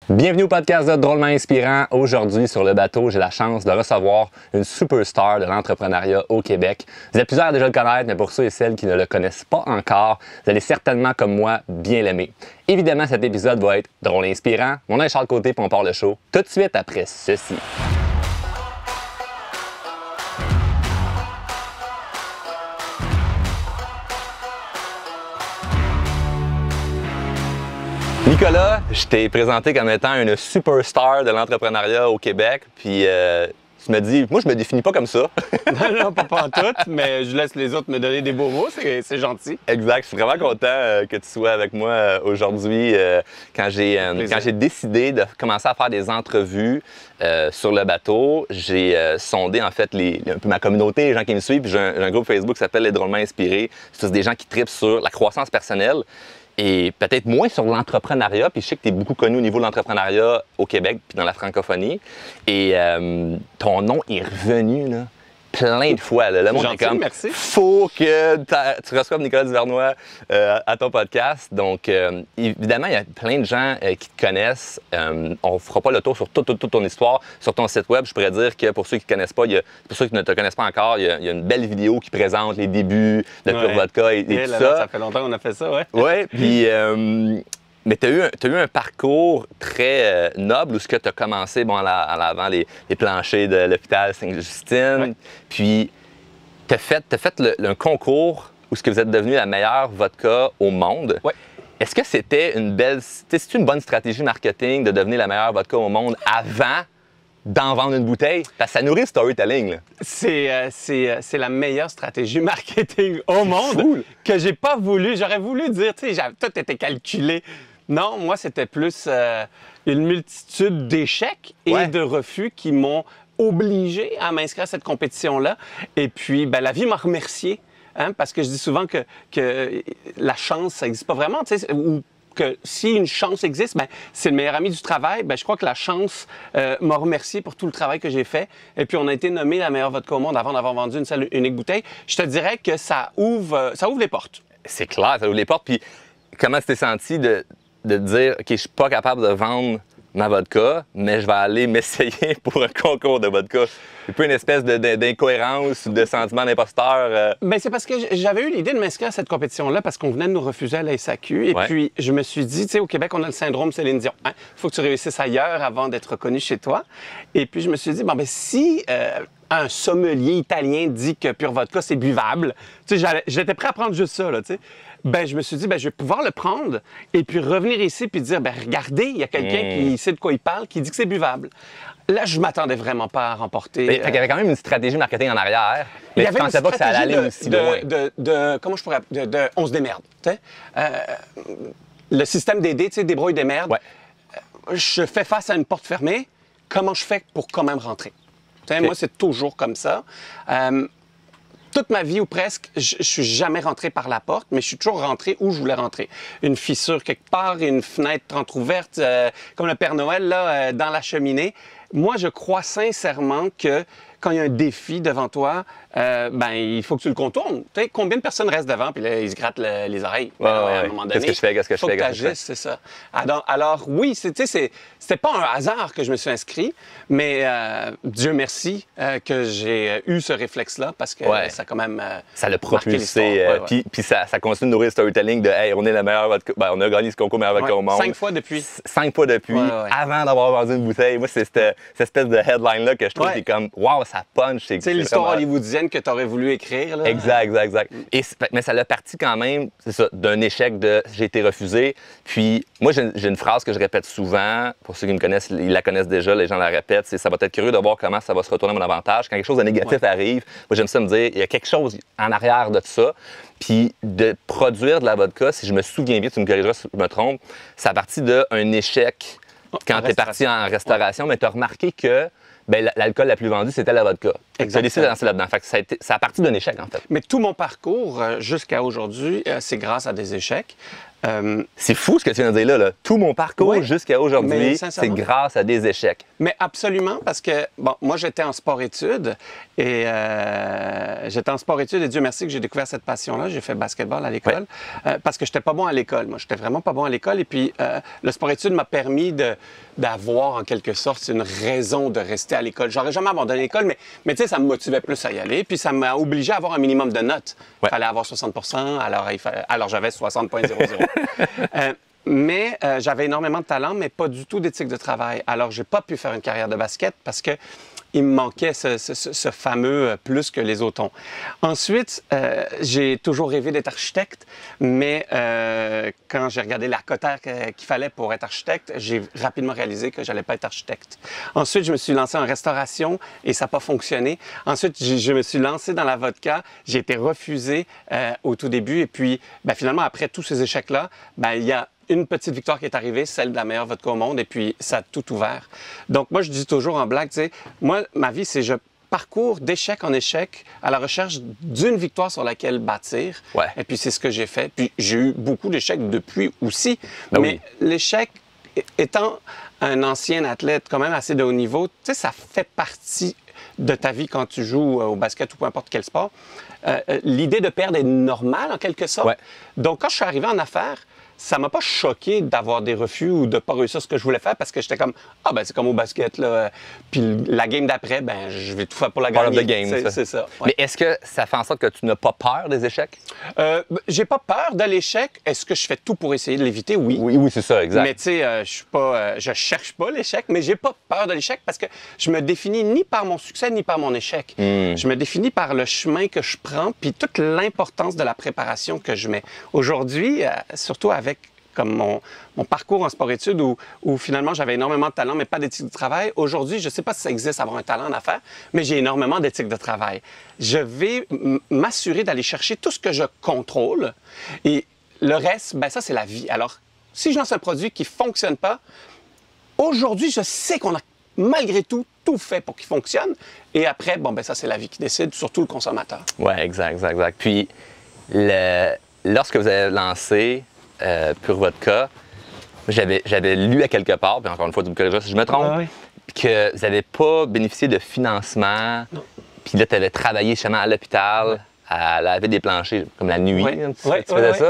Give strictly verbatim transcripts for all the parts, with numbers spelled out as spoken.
Bienvenue au podcast de Drôlement Inspirant. Aujourd'hui, sur le bateau, j'ai la chance de recevoir une superstar de l'entrepreneuriat au Québec. Vous êtes plusieurs à déjà le connaître, mais pour ceux et celles qui ne le connaissent pas encore, vous allez certainement, comme moi, bien l'aimer. Évidemment, cet épisode va être drôle et inspirant. Mon nom est Charles Côté, puis on part le show tout de suite après ceci. Nicolas, je t'ai présenté comme étant une superstar de l'entrepreneuriat au Québec, puis euh, tu me dis, moi je me définis pas comme ça. Non, non, pas, pas en tout, mais je laisse les autres me donner des beaux mots, c'est gentil. Exact, je suis vraiment content euh, que tu sois avec moi euh, aujourd'hui euh, quand j'ai euh, quand j'ai décidé de commencer à faire des entrevues euh, sur le bateau. J'ai euh, sondé en fait les, un peu ma communauté, les gens qui me suivent, puis j'ai un, un groupe Facebook qui s'appelle Les Drôlement Inspirés. C'est tous des gens qui tripent sur la croissance personnelle. Et peut-être moins sur l'entrepreneuriat, puis je sais que tu es beaucoup connu au niveau de l'entrepreneuriat au Québec puis dans la francophonie. Et euh, ton nom est revenu là, plein de fois. Là. Le monde gentil, est comme, merci. faut que tu reçoives Nicolas Duvernois euh, à ton podcast. Donc, euh, évidemment, il y a plein de gens euh, qui te connaissent. Euh, on ne fera pas le tour sur toute, toute, toute ton histoire. Sur ton site web, je pourrais dire que pour ceux qui ne te connaissent pas, il y a, pour ceux qui ne te connaissent pas encore, il y a, il y a une belle vidéo qui présente les débuts de Pure Ouais. Vodka et, et Et tout là, ça. là, ça fait longtemps qu'on a fait ça, ouais. Oui, puis... Euh, mais tu as eu, un- t'as eu un parcours très euh, noble où tu as commencé bon, à la- à l'avant les, les planchers de l'hôpital Sainte-Justine. Ouais. Puis tu as fait, t'as fait le, le- un concours où ce que vous êtes devenu la meilleure vodka au monde. Ouais. Est-ce que c'était une belle... C'est une bonne stratégie marketing de devenir la meilleure vodka au monde avant d'en vendre une bouteille? Parce que ça nourrit le storytelling. Là. C'est euh, c'est, euh, c'est la meilleure stratégie marketing au monde fou, là. que j'ai pas voulu. J'aurais voulu dire, tu sais, j'avais- tout était calculé. Non, moi, c'était plus euh, une multitude d'échecs et Ouais. de refus qui m'ont obligé à m'inscrire à cette compétition-là. Et puis, ben, la vie m'a remercié, hein, parce que je dis souvent que, que la chance, ça n'existe pas vraiment, tu sais, ou que si une chance existe, ben, c'est le meilleur ami du travail. Ben, je crois que la chance euh, m'a remercié pour tout le travail que j'ai fait. Et puis, on a été nommé la meilleure vodka au monde avant d'avoir vendu une seule unique bouteille. Je te dirais que ça ouvre, euh, ça ouvre les portes. C'est clair, ça ouvre les portes. Puis comment tu t'es senti de, de te dire, OK, je suis pas capable de vendre ma vodka, mais je vais aller m'essayer pour un concours de vodka. Un peu une espèce de- de- d'incohérence ou de sentiment d'imposteur. euh. Ben, c'est parce que j'avais eu l'idée de m'inscrire à cette compétition-là parce qu'on venait de nous refuser à la S A Q. Et Ouais. puis, je me suis dit, tu sais, au Québec, on a le syndrome Céline Dion. Il faut que tu réussisses ailleurs avant d'être reconnu chez toi. Et puis, je me suis dit, bon, ben, si euh, un sommelier italien dit que Pure Vodka, c'est buvable, tu sais, j'allais- j'étais prêt à prendre juste ça, là, tu sais. Ben, je me suis dit, ben, je vais pouvoir le prendre et puis revenir ici puis dire, ben, regardez, il y a quelqu'un Mm. qui sait de quoi il parle, qui dit que c'est buvable. Là, je m'attendais vraiment pas à remporter. Mais, fait qu'il y avait quand même une stratégie marketing en arrière. Mais Il y tu avait une pensais pas que ça allait stratégie aller de, aussi de, loin. De, de- comment je pourrais... De, de- on se démerde, tu sais. Euh, le système des dés, tu sais, débrouille, démerde. Ouais. Je fais face à une porte fermée. Comment je fais pour quand même rentrer? Tu sais, Ok. moi, c'est toujours comme ça. Euh, toute ma vie ou presque, je, je suis jamais rentré par la porte, mais je suis toujours rentré où je voulais rentrer. Une fissure quelque part, une fenêtre entrouverte, euh, comme le Père Noël, là, euh, dans la cheminée. Moi, je crois sincèrement que quand il y a un défi devant toi, euh, ben, il faut que tu le contournes. Tu sais, combien de personnes restent devant, puis là, ils se grattent le- les oreilles? Ouais, Ben, ouais, à un ouais. moment donné, Qu'est-ce que je fais, qu'est-ce que je faut fais, que qu'est-ce que je fais? t'agisses, c'est ça. Alors, alors oui, c'est- tu sais, c'est- c'était pas un hasard que je me suis inscrit, mais euh, Dieu merci euh, que j'ai eu ce réflexe-là, parce que Ouais. ça a quand même euh, Ça l'a marqué l'histoire. propulsé. euh, Ouais, ouais. Puis, puis ça, ça continue de nourrir le storytelling de Hey, on est la meilleure vodka. Ben, on a gagné ce concours meilleure vodka Ouais. au monde. Cinq fois depuis. C- Cinq fois depuis, Ouais, ouais. avant d'avoir vendu une bouteille. Moi, c'est cette, cette espèce de headline-là que je trouve Ouais. qui est comme Wow, ça punch. C'est C'est c'est l'histoire vraiment- hollywoodienne que tu aurais voulu écrire. Là. Exact, exact, exact. Et, c'est- mais ça l'a parti quand même, c'est ça, d'un échec de j'ai été refusé. Puis moi, j'ai j'ai une phrase que je répète souvent. Pour ceux qui me connaissent, ils la connaissent déjà, les gens la répètent. C'est ça va être curieux de voir comment ça va se retourner à mon avantage. Quand quelque chose de négatif arrive, moi, j'aime ça me dire il y a quelque chose en arrière de ça. Puis de produire de la vodka, si je me souviens bien, tu me corrigeras si je me trompe, ça a parti d'un échec quand en tu es parti restauration. en restauration, mais tu as remarqué que ben, l- l'alcool la plus vendue, c'était la vodka. Tu as Exactement. décidé de lancer là-dedans. Fait que ça, a été- ça a parti d'un échec, en fait. Mais tout mon parcours euh, jusqu'à aujourd'hui, euh, c'est grâce à des échecs. Euh, c'est fou ce que tu viens de dire là. là. Tout mon parcours ouais, jusqu'à aujourd'hui, c'est grâce à des échecs. Mais absolument, parce que, bon, moi, j'étais en sport-études et euh, j'étais en sport-études et Dieu merci que j'ai découvert cette passion-là. J'ai fait basketball à l'école ouais. euh, parce que j'étais pas bon à l'école. Moi, j'étais vraiment pas bon à l'école et puis euh, le sport-études m'a permis de, d'avoir, en quelque sorte, une raison de rester à l'école. J'aurais jamais abandonné l'école, mais, mais tu sais, ça me motivait plus à y aller puis ça m'a obligé à avoir un minimum de notes. Il ouais. fallait avoir soixante pour cent, alors, il fallait, alors j'avais soixante virgule zéro zéro. euh, Mais euh, j'avais énormément de talent, mais pas du tout d'éthique de travail. Alors, j'ai pas pu faire une carrière de basket parce que il me manquait ce, ce, ce fameux euh, plus que les autres ont. Ensuite, euh, j'ai toujours rêvé d'être architecte, mais euh, quand j'ai regardé la cotère qu'il fallait pour être architecte, j'ai rapidement réalisé que j'allais pas être architecte. Ensuite, je me suis lancé en restauration et ça n'a pas fonctionné. Ensuite, je me suis lancé dans la vodka. J'ai été refusé euh, au tout début et puis, ben, finalement, après tous ces échecs-là, ben, il y a une petite victoire qui est arrivée, celle de la meilleure vodka au monde, et puis ça a tout ouvert. Donc moi, je dis toujours en blague, tu sais, moi, ma vie, c'est je parcours d'échec en échec à la recherche d'une victoire sur laquelle bâtir. Ouais. Et puis c'est ce que j'ai fait. Puis j'ai eu beaucoup d'échecs depuis aussi. Ben mais oui. l'échec, étant un ancien athlète quand même assez de haut niveau, tu sais, ça fait partie de ta vie quand tu joues au basket ou peu importe quel sport. Euh, l'idée de perdre est normale en quelque sorte. Ouais. Donc quand je suis arrivé en affaires, ça m'a pas choqué d'avoir des refus ou de pas réussir ce que je voulais faire parce que j'étais comme ah ben c'est comme au basket là. Puis la game d'après ben je vais tout faire pour la Part gagner. of the game, c'est ça. C'est ça. Ouais. Mais est-ce que ça fait en sorte que tu n'as pas peur des échecs? Euh, j'ai pas peur de l'échec. Est-ce que je fais tout pour essayer de l'éviter? Oui. Oui, oui, c'est ça, exact. Mais tu sais, euh, je suis pas, euh, je cherche pas l'échec, mais j'ai pas peur de l'échec parce que je me définis ni par mon succès ni par mon échec. Mm. Je me définis par le chemin que je prends puis toute l'importance de la préparation que je mets. Aujourd'hui, euh, surtout avec comme mon, mon parcours en sport-études où, où finalement j'avais énormément de talent, mais pas d'éthique de travail. Aujourd'hui, je ne sais pas si ça existe avoir un talent en affaires, mais j'ai énormément d'éthique de travail. Je vais m'assurer d'aller chercher tout ce que je contrôle et le reste, ben ça, c'est la vie. Alors, si je lance un produit qui ne fonctionne pas, aujourd'hui, je sais qu'on a malgré tout tout fait pour qu'il fonctionne. Et après, bon, ben ça, c'est la vie qui décide, surtout le consommateur. Oui, exact, exact, exact. Puis, le... lorsque vous avez lancé Euh, Pure Vodka, j'avais, j'avais lu à quelque part, puis encore une fois, tu me corrigeras si je me trompe, ah, oui. que vous n'avez pas bénéficié de financement, non. Puis là, tu avais travaillé justement à l'hôpital, ouais. à laver des planchers, comme la nuit, oui. hein, tu, oui, tu oui, faisais oui. ça.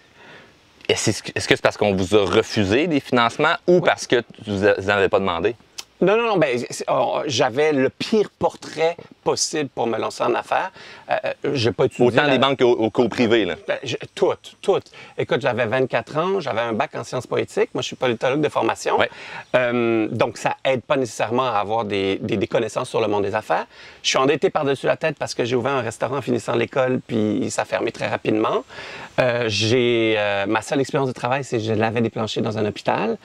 Est-ce, est-ce que c'est parce qu'on vous a refusé des financements ou oui. parce que vous n'en avez pas demandé? Non, non, non. Ben, oh, j'avais le pire portrait possible pour me lancer en affaires. Euh, j'ai pas étudié... Autant la... les banques qu'au, qu'au privé, là? Ben, je, toutes, toutes. Écoute, j'avais vingt-quatre ans, j'avais un bac en sciences politiques. Moi, je suis politologue de formation. Ouais. Euh, donc, ça aide pas nécessairement à avoir des, des, des connaissances sur le monde des affaires. Je suis endetté par-dessus la tête parce que j'ai ouvert un restaurant en finissant l'école, puis ça a fermé très rapidement. Euh, j'ai... Euh, ma seule expérience de travail, c'est que je lavais des planchers dans un hôpital.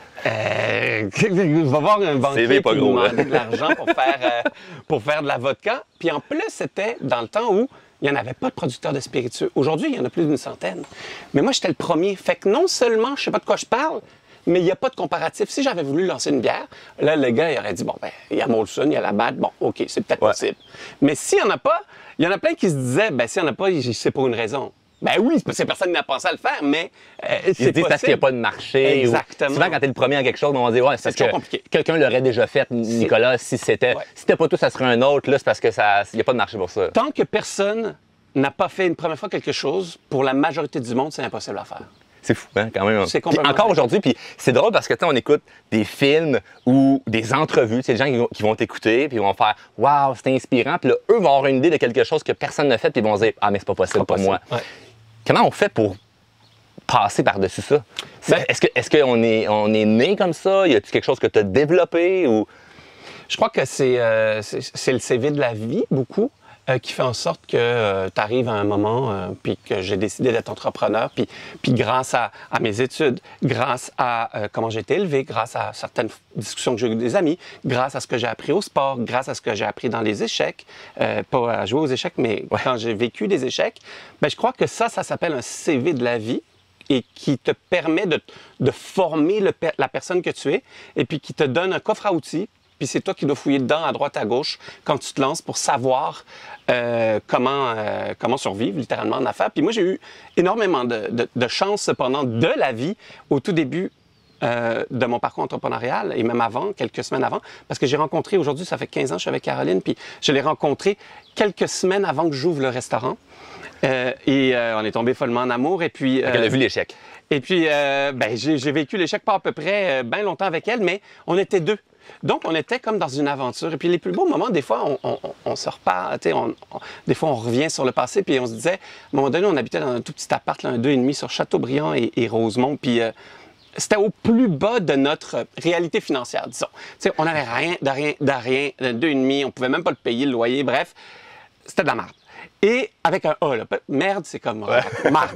Euh, va voir un banquier qui nous demandait de l'argent pour faire, euh, pour faire de la vodka. Puis en plus, c'était dans le temps où il n'y en avait pas de producteurs de spiritueux. Aujourd'hui, il y en a plus d'une centaine. Mais moi, j'étais le premier. Fait que non seulement, je ne sais pas de quoi je parle, mais il n'y a pas de comparatif. Si j'avais voulu lancer une bière, là, le gars, il aurait dit, bon, ben, il y a Molson, il y a la Bad, bon, OK, c'est peut-être ouais. possible. Mais s'il n'y en a pas, il y en a plein qui se disaient, ben, s'il n'y en a pas, c'est pour une raison. Ben oui, c'est parce que personne n'a pensé à le faire, mais euh, c'est possible. Parce qu'il n'y a pas de marché. Exactement. Ou... Souvent, quand tu es le premier à quelque chose, on va dire, ouais, c'est parce que compliqué. Quelqu'un l'aurait déjà fait, Nicolas, si c'était... Ouais. Si c'était pas tout, ça serait un autre, là, c'est parce qu'il n'y a pas de marché pour ça. Tant que personne n'a pas fait une première fois quelque chose, pour la majorité du monde, c'est impossible à faire. C'est fou, hein, quand même. C'est complètement encore aujourd'hui, puis c'est drôle parce que on écoute des films ou des entrevues, c'est des gens qui vont, qui vont t'écouter, puis ils vont faire « Waouh, c'est inspirant », puis là, eux vont avoir une idée de quelque chose que personne n'a fait, puis ils vont dire « Ah, mais c'est pas possible pour moi. Ouais. » Comment on fait pour passer par-dessus ça? Ben, est-ce, que, est-ce qu'on est, on est né comme ça? Y a-t-il quelque chose que tu as développé? Ou... Je crois que c'est, euh, c'est, c'est le C V de la vie, beaucoup, euh, qui fait en sorte que euh, tu arrives à un moment, euh, puis que j'ai décidé d'être entrepreneur, puis, puis grâce à, à mes études, grâce à euh, comment j'ai été élevé, grâce à certaines discussions que j'ai eues avec des amis, grâce à ce que j'ai appris au sport, grâce à ce que j'ai appris dans les échecs, euh, pas à jouer aux échecs, mais ouais. quand j'ai vécu des échecs, ben, je crois que ça, ça s'appelle un C V de la vie et qui te permet de, de former le, la personne que tu es et puis qui te donne un coffre à outils. puis c'est toi qui dois fouiller dedans, à droite, à gauche, quand tu te lances pour savoir euh, comment, euh, comment survivre, littéralement, en affaires. Puis moi, j'ai eu énormément de, de, de chance, cependant, de la vie au tout début euh, de mon parcours entrepreneurial, et même avant, quelques semaines avant, parce que j'ai rencontré, aujourd'hui, ça fait quinze ans que je suis avec Caroline, puis je l'ai rencontré quelques semaines avant que j'ouvre le restaurant. Euh, et euh, on est tombé follement en amour, et puis... Euh, Elle a vu l'échec. Et puis, euh, ben, j'ai vécu l'échec pas à peu près euh, bien longtemps avec elle, mais on était deux. Donc, on était comme dans une aventure. Et puis, les plus beaux moments, des fois, on, on, on se repart, tu sais, on, on, des fois, on revient sur le passé, puis on se disait, à un moment donné, on habitait dans un tout petit appart, là, un deux et demi sur Châteaubriand et, et Rosemont, puis euh, c'était au plus bas de notre réalité financière, disons. Tu sais, on n'avait rien, de rien, de rien, de deux et demi, on pouvait même pas le payer, le loyer, bref, c'était de la merde. Et avec un A, là, merde, c'est comme ouais. merde.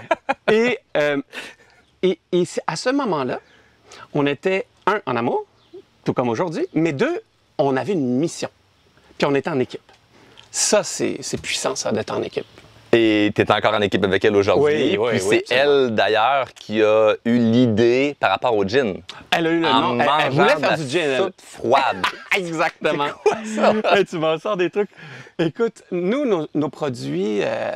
Et, euh, et, et à ce moment-là, on était, un, en amour, tout comme aujourd'hui, mais deux, on avait une mission. Puis on était en équipe. Ça, c'est puissant, ça, d'être en équipe. Et tu es encore en équipe avec elle aujourd'hui. Oui, oui, Puis oui, c'est elle, d'ailleurs, qui a eu l'idée par rapport au gin. Elle a eu le en nom. Elle, elle voulait faire du gin. Elle. Froide. Exactement. C'est quoi ça? Hey, tu m'en sors des trucs. Écoute, nous, nos, nos produits... Euh,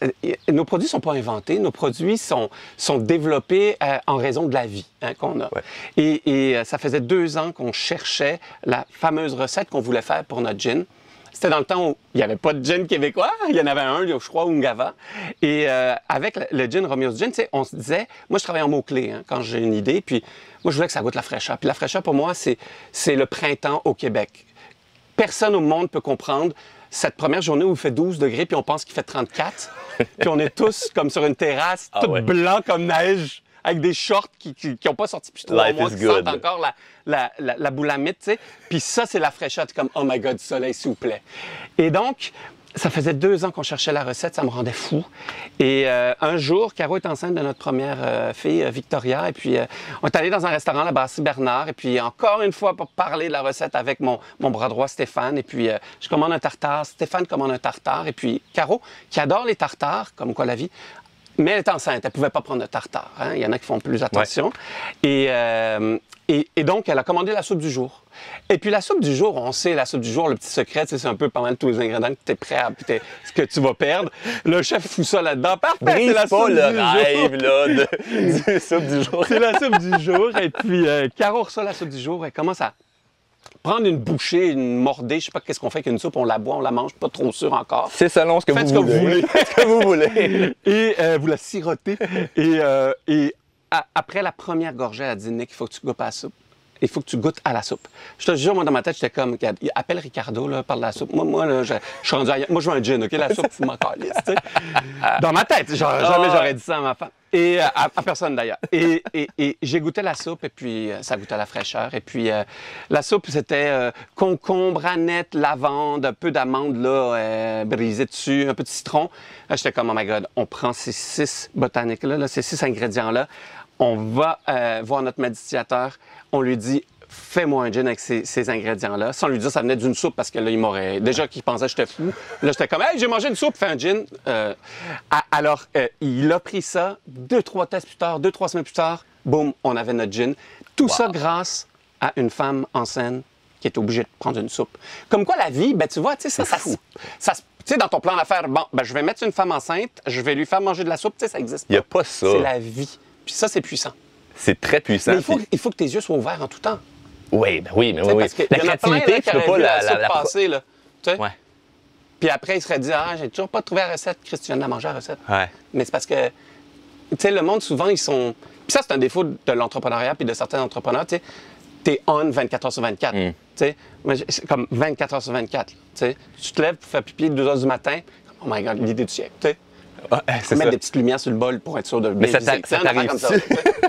nos produits ne sont pas inventés, nos produits sont, sont développés euh, en raison de la vie hein, qu'on a. Ouais. Et, et euh, ça faisait deux ans qu'on cherchait la fameuse recette qu'on voulait faire pour notre gin. C'était dans le temps où il n'y avait pas de gin québécois. Il y en avait un, je crois, Ungava. Et euh, avec le, le gin, Romeo's Gin, on se disait... Moi, je travaille en mots-clés hein, quand j'ai une idée. Puis moi, je voulais que ça goûte la fraîcheur. Puis la fraîcheur, pour moi, c'est le printemps au Québec. Personne au monde peut comprendre cette première journée où il fait douze degrés puis on pense qu'il fait trente-quatre. Puis on est tous comme sur une terrasse, ah tout ouais. blanc comme neige, avec des shorts qui n'ont pas sorti depuis trois mois, qui sentent encore la, la, la, la boulamite, tu sais. Puis ça, c'est la fraîcheur. T'es comme, oh my God, du soleil, s'il vous plaît. Et donc, ça faisait deux ans qu'on cherchait la recette, ça me rendait fou. Et euh, un jour, Caro est enceinte de notre première euh, fille, euh, Victoria, et puis euh, on est allé dans un restaurant, la Brasserie Bernard, et puis encore une fois, pour parler de la recette avec mon, mon bras droit, Stéphane, et puis euh, je commande un tartare, Stéphane commande un tartare, et puis Caro, qui adore les tartares, comme quoi la vie, mais elle est enceinte, elle ne pouvait pas prendre de tartare. Hein? Il y en a qui font plus attention. Ouais. Et, euh, et, et donc, elle a commandé la soupe du jour. Et puis, la soupe du jour, on sait, la soupe du jour, le petit secret, c'est un peu pas mal tous les ingrédients que tu es prêt à, ce que tu vas perdre. Le chef fout ça là-dedans. Parfait, c'est la soupe le du rêve, jour. là, de, de soupe du jour. C'est la soupe du jour. Et puis, euh, Caro reçoit la soupe du jour. Elle commence à prendre une bouchée, une mordée, je sais pas qu'est-ce qu'on fait avec une soupe, on la boit, on la mange, pas trop sûr encore. C'est selon ce que, Faites vous, ce que voulez. vous voulez. Faites ce que vous voulez. Et euh, vous la sirotez. Et, euh, et à, après la première gorgée, elle a dit, Nick, il faut que tu goûtes à la soupe. Il faut que tu goûtes à la soupe. Je te jure, moi, dans ma tête, j'étais comme, appelle Ricardo, là, parle de la soupe. Moi, moi là, je, je suis rendu ailleurs. Moi, je veux un gin, OK? La soupe, vous m'en calisse, tu sais. Dans ma tête, genre, jamais j'aurais dit ça à ma femme. Et à, à personne, d'ailleurs. Et, et, et j'ai goûté la soupe, et puis euh, ça goûtait la fraîcheur. Et puis, euh, la soupe, c'était euh, concombre, aneth, lavande, un peu d'amande, là, euh, brisée dessus, un peu de citron. Là, j'étais comme, oh my God, on prend ces six botaniques-là, là, ces six ingrédients-là. On va euh, voir notre médiateur, on lui dit « Fais-moi un gin avec ces, ces ingrédients-là ». Sans lui dire que ça venait d'une soupe, parce que là, il m'aurait... Déjà qu'il pensait que j'étais fou. Là, j'étais comme « Hey, j'ai mangé une soupe, fais un gin euh, ». Alors, euh, il a pris ça, deux, trois tests plus tard, deux, trois semaines plus tard, boum, on avait notre gin. Tout wow. ça grâce à une femme enceinte qui est obligée de prendre une soupe. Comme quoi, la vie, ben tu vois, tu sais, ça, ça, ça, ça, tu sais, dans ton plan d'affaires, bon, ben je vais mettre une femme enceinte, je vais lui faire manger de la soupe, tu sais, ça existe pas. Il n'y a pas ça. C'est la vie. Puis ça, c'est puissant. C'est très puissant. Mais il faut, il faut que tes yeux soient ouverts en tout temps. Oui, ben oui, mais oui, oui. Parce que la y en a créativité, plein, là, tu peux pas la... la, la, soupe la... passer, là. Tu sais? Ouais. Puis après, il serait dit, ah, j'ai toujours pas trouvé la recette. Christ, tu viens de la manger, la recette. Ouais. Mais c'est parce que, tu sais, le monde, souvent, ils sont... Puis ça, c'est un défaut de l'entrepreneuriat puis de certains entrepreneurs, tu sais. T'es on vingt-quatre heures sur vingt-quatre. Mm. Tu sais, c'est comme vingt-quatre heures sur vingt-quatre. Tu sais, tu te lèves pour faire pipi deux heures du matin. Oh my God, l'idée du siècle, tu sais. Ah, c'est mettre ça. des petites lumières sur le bol pour être sûr de Mais bien ça t'arrive-tu? Ça,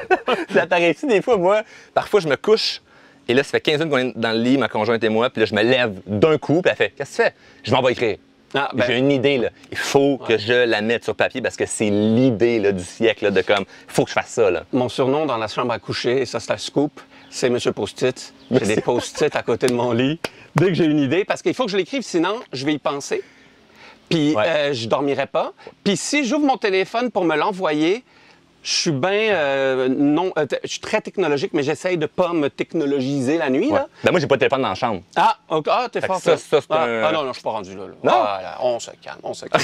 ça t'arrive-tu des fois, moi? Parfois, je me couche et là, ça fait quinze minutes qu'on est dans le lit, ma conjointe et moi, puis là, je me lève d'un coup, puis elle fait « Qu'est-ce que tu fais? » Je m'en vais écrire. Ah, ben... J'ai une idée, là. Il faut ouais. que je la mette sur papier parce que c'est l'idée là, du siècle, là, de comme, il faut que je fasse ça, là. Mon surnom dans la chambre à coucher, et ça, c'est la scoop, c'est Monsieur Post-it. J'ai des Post-it à côté de mon lit. Dès que j'ai une idée, parce qu'il faut que je l'écrive, sinon, je vais y penser. Puis ouais. euh, je dormirai pas. Puis si j'ouvre mon téléphone pour me l'envoyer, Je suis bien euh, non, euh, je suis très technologique, mais j'essaye de pas me technologiser la nuit. Ouais. Là. Ben moi, j'ai pas de téléphone dans la chambre. Ah, okay. Ah, t'es Fait fort. ça, ça, c'est ah, un... ah non, non, je suis pas rendu là. là. Non? Ah, là, on se calme, on se calme.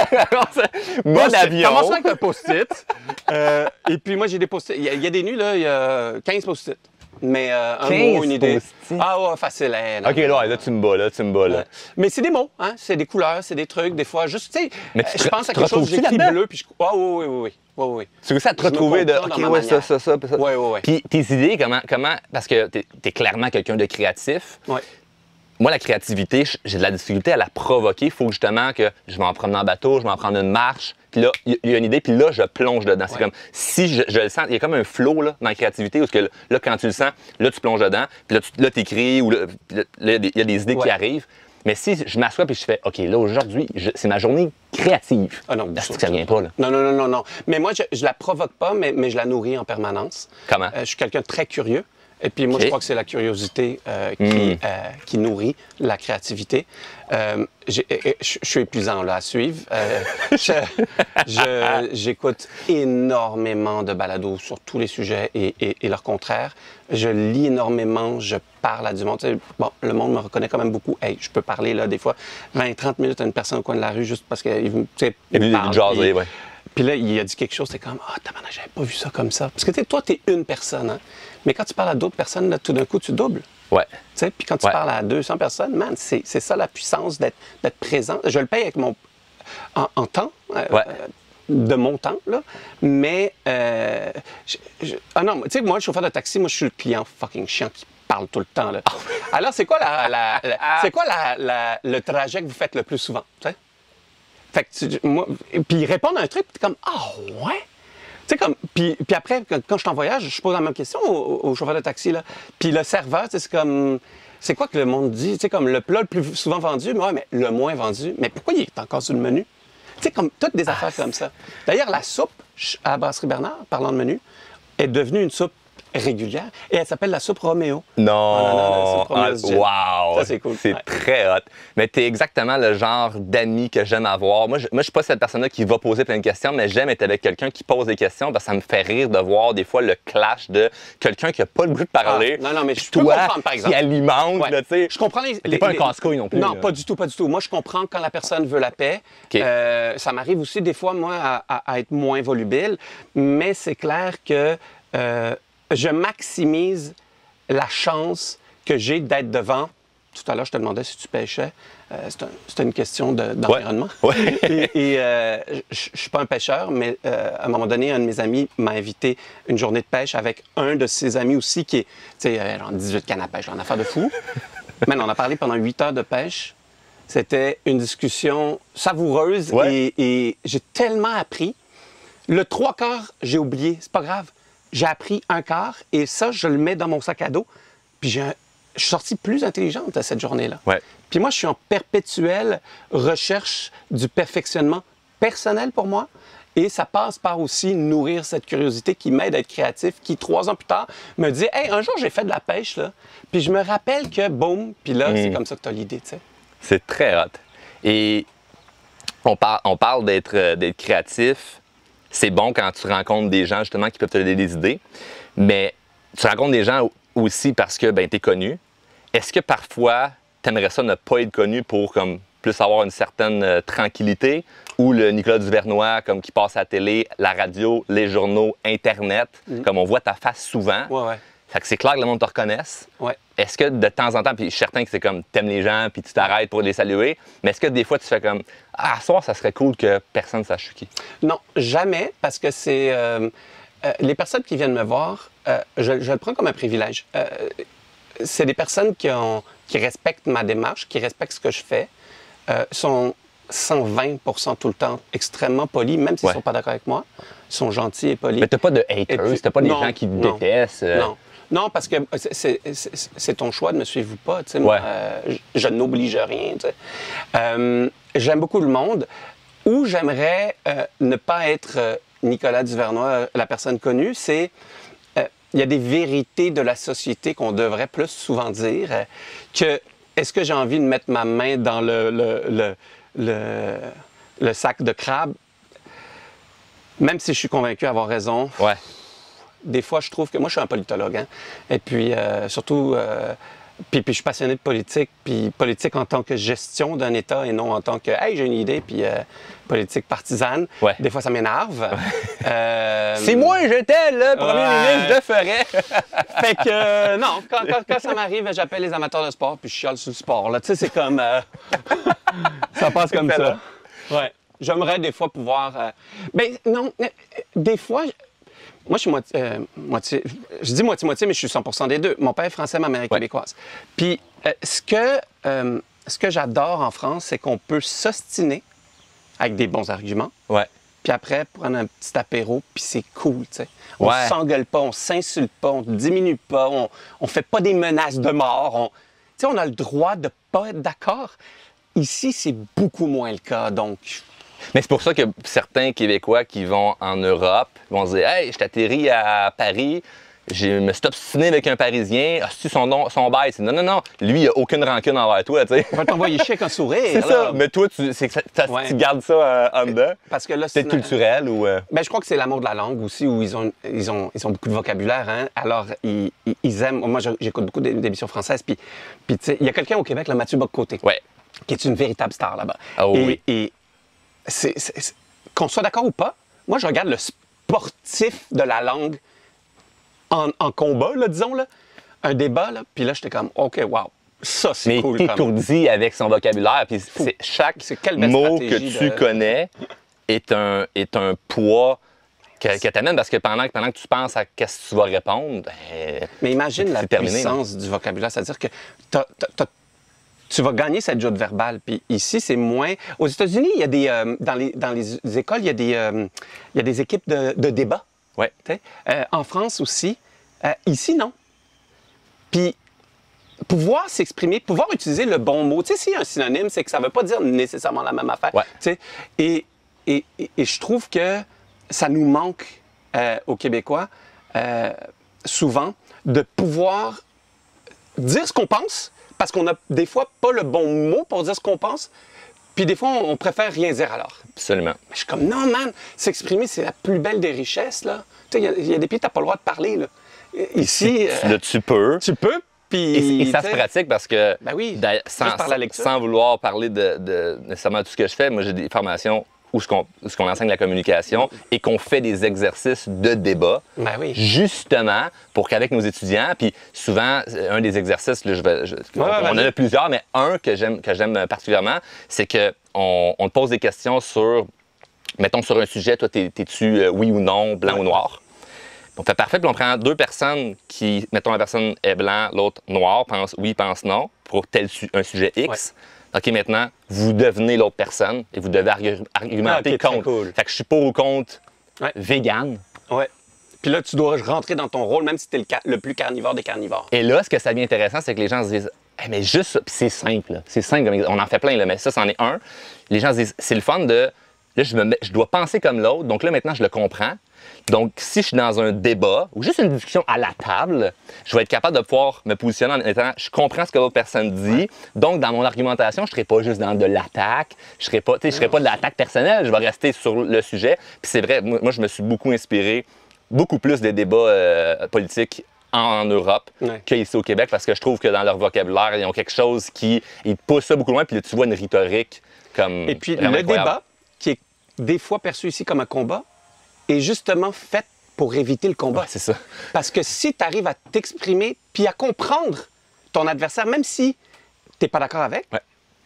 Mode avion. Commençons avec un post-it. euh, et puis moi, j'ai des post-it. Il y, a, il y a des nuits, là, il y a quinze post-it. Mais euh, un mot, une idée. Ah ouais, facile. Hein, OK, là, là, tu me bats, là, tu me bats, là. Ouais. Mais c'est des mots, hein? C'est des couleurs, c'est des trucs, des fois. Juste, tu sais, je pense à quelque chose, j'écris bleu, puis je... Ah oui, oui, oui, oui. Oui, oui. Tu réussis à te retrouver de, OK, ouais, ça, ça, ça, ça. Oui, oui, oui. Puis tes idées, comment, comment, parce que t'es es clairement quelqu'un de créatif. Oui. Moi, la créativité, j'ai de la difficulté à la provoquer. Il faut que, justement que je vais en prendre en bateau, je vais en prendre une marche. Puis là, il y a une idée, puis là, je plonge dedans. Ouais. C'est comme, si je, je le sens, il y a comme un flow là, dans la créativité, où que, là, quand tu le sens, là, tu plonges dedans, puis là, tu là, écris, ou là, là, il y a des idées ouais. qui arrivent. Mais si je m'assois puis je fais, OK, là, aujourd'hui, c'est ma journée créative. Ah non, c'est que ça vient pas, là. Non, non, non, non, non. Mais moi, je, je la provoque pas, mais, mais je la nourris en permanence. Comment? Euh, je suis quelqu'un de très curieux. Et puis moi, okay. je crois que c'est la curiosité euh, qui, mm. euh, qui nourrit la créativité. Euh, je suis épuisant là, à suivre. Euh, J'écoute énormément de balados sur tous les sujets et, et, et leur contraire. Je lis énormément, je parle à du monde. Tu sais, bon, le monde me reconnaît quand même beaucoup. Hey, je peux parler là, des fois vingt trente minutes à une personne au coin de la rue juste parce qu'il me parle. Jaser, ouais. Puis là, il a dit quelque chose, c'est comme « Ah, oh, j'avais pas vu ça comme ça. » Parce que tu sais, toi, tu es une personne, hein? Mais quand tu parles à d'autres personnes, là, tout d'un coup, tu doubles. Ouais. Tu sais, puis quand tu ouais. parles à deux cents personnes, man, c'est ça la puissance d'être présent. Je le paye avec mon... en, en temps, euh, ouais. euh, de mon temps, là. Mais, euh, je, je... ah non, tu sais, moi, le chauffeur de taxi, moi, je suis le client fucking chiant qui parle tout le temps, là. Alors, c'est quoi, la, la, la c'est quoi la, la, le trajet que vous faites le plus souvent, tu sais? Fait que tu, moi, puis ils répondent à un truc, puis t'es comme « Ah, ouais? » Tu sais, comme, puis, puis après, quand, quand je suis en voyage, je pose la même question au, au chauffeur de taxi, là. Puis le serveur, c'est comme, c'est quoi que le monde dit? Tu sais, comme le plat le plus souvent vendu, mais ouais, mais le moins vendu. Mais pourquoi il est encore sur le menu? Tu sais, comme toutes des affaires ah, comme ça. D'ailleurs, la soupe à la Brasserie Bernard, parlant de menu, est devenue une soupe régulière et elle s'appelle la soupe Roméo. Non! Oh, non, non, la soupe Roméo ah, wow! Ça, c'est cool. C'est ouais. très hot. Mais t'es exactement le genre d'ami que j'aime avoir. Moi, je, moi, je suis pas cette personne-là qui va poser plein de questions, mais j'aime être avec quelqu'un qui pose des questions parce que ça me fait rire de voir des fois le clash de quelqu'un qui a pas le goût de parler. Ah, non, non, mais je toi, peux comprendre, par exemple. Qui alimente, ouais. là, tu sais. Je comprends les... T'es pas les, un casse-couille non plus. Non, là. pas du tout, pas du tout. Moi, je comprends quand la personne veut la paix. Okay. Euh, ça m'arrive aussi, des fois, moi, à, à, à être moins volubile, mais c'est clair que... Euh, je maximise la chance que j'ai d'être devant. Tout à l'heure, je te demandais si tu pêchais. Euh, C'était un, une question d'environnement. De, ouais. ouais. Et, et euh, je ne suis pas un pêcheur, mais euh, à un moment donné, un de mes amis m'a invité une journée de pêche avec un de ses amis aussi qui est, tu sais, genre dix-huit cannes à pêche, en affaire de fou. Man, on a parlé pendant huit heures de pêche. C'était une discussion savoureuse ouais. et, et j'ai tellement appris. Le trois quarts, j'ai oublié. C'est pas grave. J'ai appris un quart et ça, je le mets dans mon sac à dos. Puis j'ai un... je suis sortie plus intelligente à cette journée-là. Ouais. Puis moi, je suis en perpétuelle recherche du perfectionnement personnel pour moi. Et ça passe par aussi nourrir cette curiosité qui m'aide à être créatif, qui, trois ans plus tard, me dit « Hey, un jour, j'ai fait de la pêche, là. » Puis je me rappelle que, boum, puis là, mmh. c'est comme ça que tu as l'idée, tu sais. C'est très hot. Et on, par... on parle d'être euh, d'être créatif. C'est bon quand tu rencontres des gens, justement, qui peuvent te donner des idées. Mais tu rencontres des gens aussi parce que ben, tu es connu. Est-ce que parfois, tu aimerais ça ne pas être connu pour comme, plus avoir une certaine euh, tranquillité? Ou le Nicolas Duvernois, comme qui passe à la télé, la radio, les journaux, Internet, mmh. comme on voit ta face souvent. Ouais, ouais. Fait que c'est clair que le monde te reconnaisse. Ouais. Est-ce que de temps en temps, puis je suis certain que c'est comme t'aimes les gens puis tu t'arrêtes pour les saluer, mais est-ce que des fois tu fais comme ah, ce soir, ça serait cool que personne ne sache qui? Non, jamais, parce que c'est euh, euh, les personnes qui viennent me voir, euh, je, je le prends comme un privilège. Euh, c'est des personnes qui, ont, qui respectent ma démarche, qui respectent ce que je fais, euh, sont cent vingt pour cent tout le temps extrêmement polis, même s'ils ne ouais. sont pas d'accord avec moi, ils sont gentils et polis. Mais t'as pas de haters, t'as pas des non, gens qui te non, détestent. Euh... Non. Non, parce que c'est ton choix de me suivre ou pas. Ouais. Moi, euh, je, je n'oblige rien. Euh, J'aime beaucoup le monde. Où j'aimerais euh, ne pas être euh, Nicolas Duvernois, la personne connue, c'est il euh, y a des vérités de la société qu'on devrait plus souvent dire. Euh, que est-ce que j'ai envie de mettre ma main dans le, le, le, le, le sac de crabe? même si je suis convaincu d'avoir raison, Ouais. des fois, je trouve que moi, je suis un politologue, hein, et puis euh, surtout, euh, puis, puis je suis passionné de politique, puis politique en tant que gestion d'un État et non en tant que, hey, j'ai une idée, puis euh, politique partisane. Ouais. Des fois, ça m'énerve. Euh, Si moi j'étais le premier ouais. ministre, je le ferais. Fait que, euh, non, quand, quand, quand ça m'arrive, j'appelle les amateurs de sport, puis je chiale sur le sport. Là, tu sais, c'est comme, euh, ça passe comme ça. Ouais. J'aimerais des fois pouvoir, euh... ben non, euh, des fois. Moi, je suis moitié, euh, moitié, je dis moitié-moitié, mais je suis cent pour cent des deux. Mon père est français, ma mère est Ouais. québécoise. Puis, euh, ce que, euh, ce que j'adore en France, c'est qu'on peut s'ostiner avec des bons arguments. Ouais. Puis après, prendre un petit apéro, puis c'est cool, tu sais. On Ouais. s'engueule pas, on s'insulte pas, on diminue pas, on, on fait pas des menaces de mort. On, tu sais, on a le droit de pas être d'accord. Ici, c'est beaucoup moins le cas, donc... Mais c'est pour ça que certains Québécois qui vont en Europe vont se dire « Hey, je t'atterris à Paris, je me suis obstiné avec un Parisien, ah, c'est son nom, son bail. » Non, non, non, lui, il n'a aucune rancune envers toi, tu sais. On va t'envoyer chier avec un sourire. C'est là. ça, mais toi, tu, c'est que ça- ça- Ouais. tu gardes ça euh, en dedans. Parce que là, C'est sinon- culturel ou... euh, Ben, je crois que c'est l'amour de la langue aussi, où ils ont, ils ont, ils ont beaucoup de vocabulaire. Hein? Alors, ils, ils- ils aiment... Moi, je- j'écoute beaucoup d'é- d'émissions françaises. Puis, puis tu sais, il y a quelqu'un au Québec, le Mathieu Bock-Côté, Ouais. qui est une véritable star là-bas. Ah et oui. et c'est, c'est- c'est- qu'on soit d'accord ou pas, moi, je regarde le sportif de la langue en, en combat, là, disons, là, un débat, là, puis là, j'étais comme, OK, wow, ça, c'est Mais cool. comme- t'étourdis avec son vocabulaire. Puis c'est- chaque C'est quelle belle mot que stratégie tu de- connais est un, est un poids que, que t'amènes parce que pendant, que- pendant que tu penses à qu'est-ce que tu vas répondre, ben, Mais imagine c'est la terminé, puissance du vocabulaire. C'est-à-dire que t'as- t'as- t'as- tu vas gagner cette joute verbale. Puis ici, c'est moins... Aux États-Unis, il y a des... euh, dans, les, dans les écoles, il y a des, euh, il y a des équipes de, de débat. ouais. Tu sais. Euh, en France aussi. Euh, ici, non. Puis pouvoir s'exprimer, pouvoir utiliser le bon mot. Tu sais, s'il y a un synonyme, c'est que ça ne veut pas dire nécessairement la même affaire. Ouais. Tu sais. Et, et, et- et je trouve que ça nous manque euh, aux Québécois, euh, souvent, de pouvoir dire ce qu'on pense, parce qu'on n'a des fois pas le bon mot pour dire ce qu'on pense, puis des fois, on, on préfère rien dire alors. Absolument. Je suis comme, non, man, s'exprimer, c'est la plus belle des richesses, là. Tu sais, il y a- il y, a des pays, tu n'as pas le droit de parler, là. Ici, euh, Là, tu peux. tu peux, puis... Et, et ça tu se sais, pratique parce que, Ben oui, d'ailleurs, sans, juste par la lecture. sans vouloir parler de, de nécessairement tout ce que je fais, moi j'ai des formations où ce qu'on où ce qu'on enseigne la communication et qu'on fait des exercices de débat, Ben oui. justement pour qu'avec nos étudiants, puis souvent, un des exercices, là, je vais, je- on, on en vas-y. a plusieurs, mais un que j'aime que j'aime particulièrement, c'est qu'on on te pose des questions sur, mettons sur un sujet, toi, t'es- t'es-tu euh, oui ou non, blanc ou noir? On fait parfait, puis on prend deux personnes qui, mettons la personne est blanc, l'autre noir, pense oui, pense non, pour tel su- un sujet X. OK, maintenant, vous devenez l'autre personne et vous devez argu- argumenter Ah, ok, très contre. cool. Fait que je suis pour ou contre Ouais. vegan. Ouais. Puis là, tu dois rentrer dans ton rôle, même si tu es le, ca- le plus carnivore des carnivores. Et là, ce que ça devient intéressant, c'est que les gens se disent hey, mais juste ça, puis c'est simple, là. C'est simple, comme ex- on en fait plein, là, mais ça, c'en est un. Les gens se disent c'est le fun de. Là, je, me mets- je dois penser comme l'autre, donc là, maintenant, je le comprends. Donc, si je suis dans un débat ou juste une discussion à la table, je vais être capable de pouvoir me positionner en étant je comprends ce que l'autre personne dit. Donc, dans mon argumentation, je ne serai pas juste dans de l'attaque. Je ne serai pas, tu sais, je serai pas de l'attaque personnelle. Je vais rester sur le sujet. Puis c'est vrai, moi, moi, je me suis beaucoup inspiré, beaucoup plus des débats euh, politiques en, en Europe Ouais. qu'ici au Québec parce que je trouve que dans leur vocabulaire, ils ont quelque chose qui ils poussent ça beaucoup loin. Puis là, tu vois une rhétorique comme. Et puis, vraiment le incroyable. débat, qui est des fois perçu ici comme un combat, est justement fait pour éviter le combat. Ouais, c'est ça. Parce que si tu arrives à t'exprimer puis à comprendre ton adversaire, même si tu n'es pas d'accord avec, Ouais.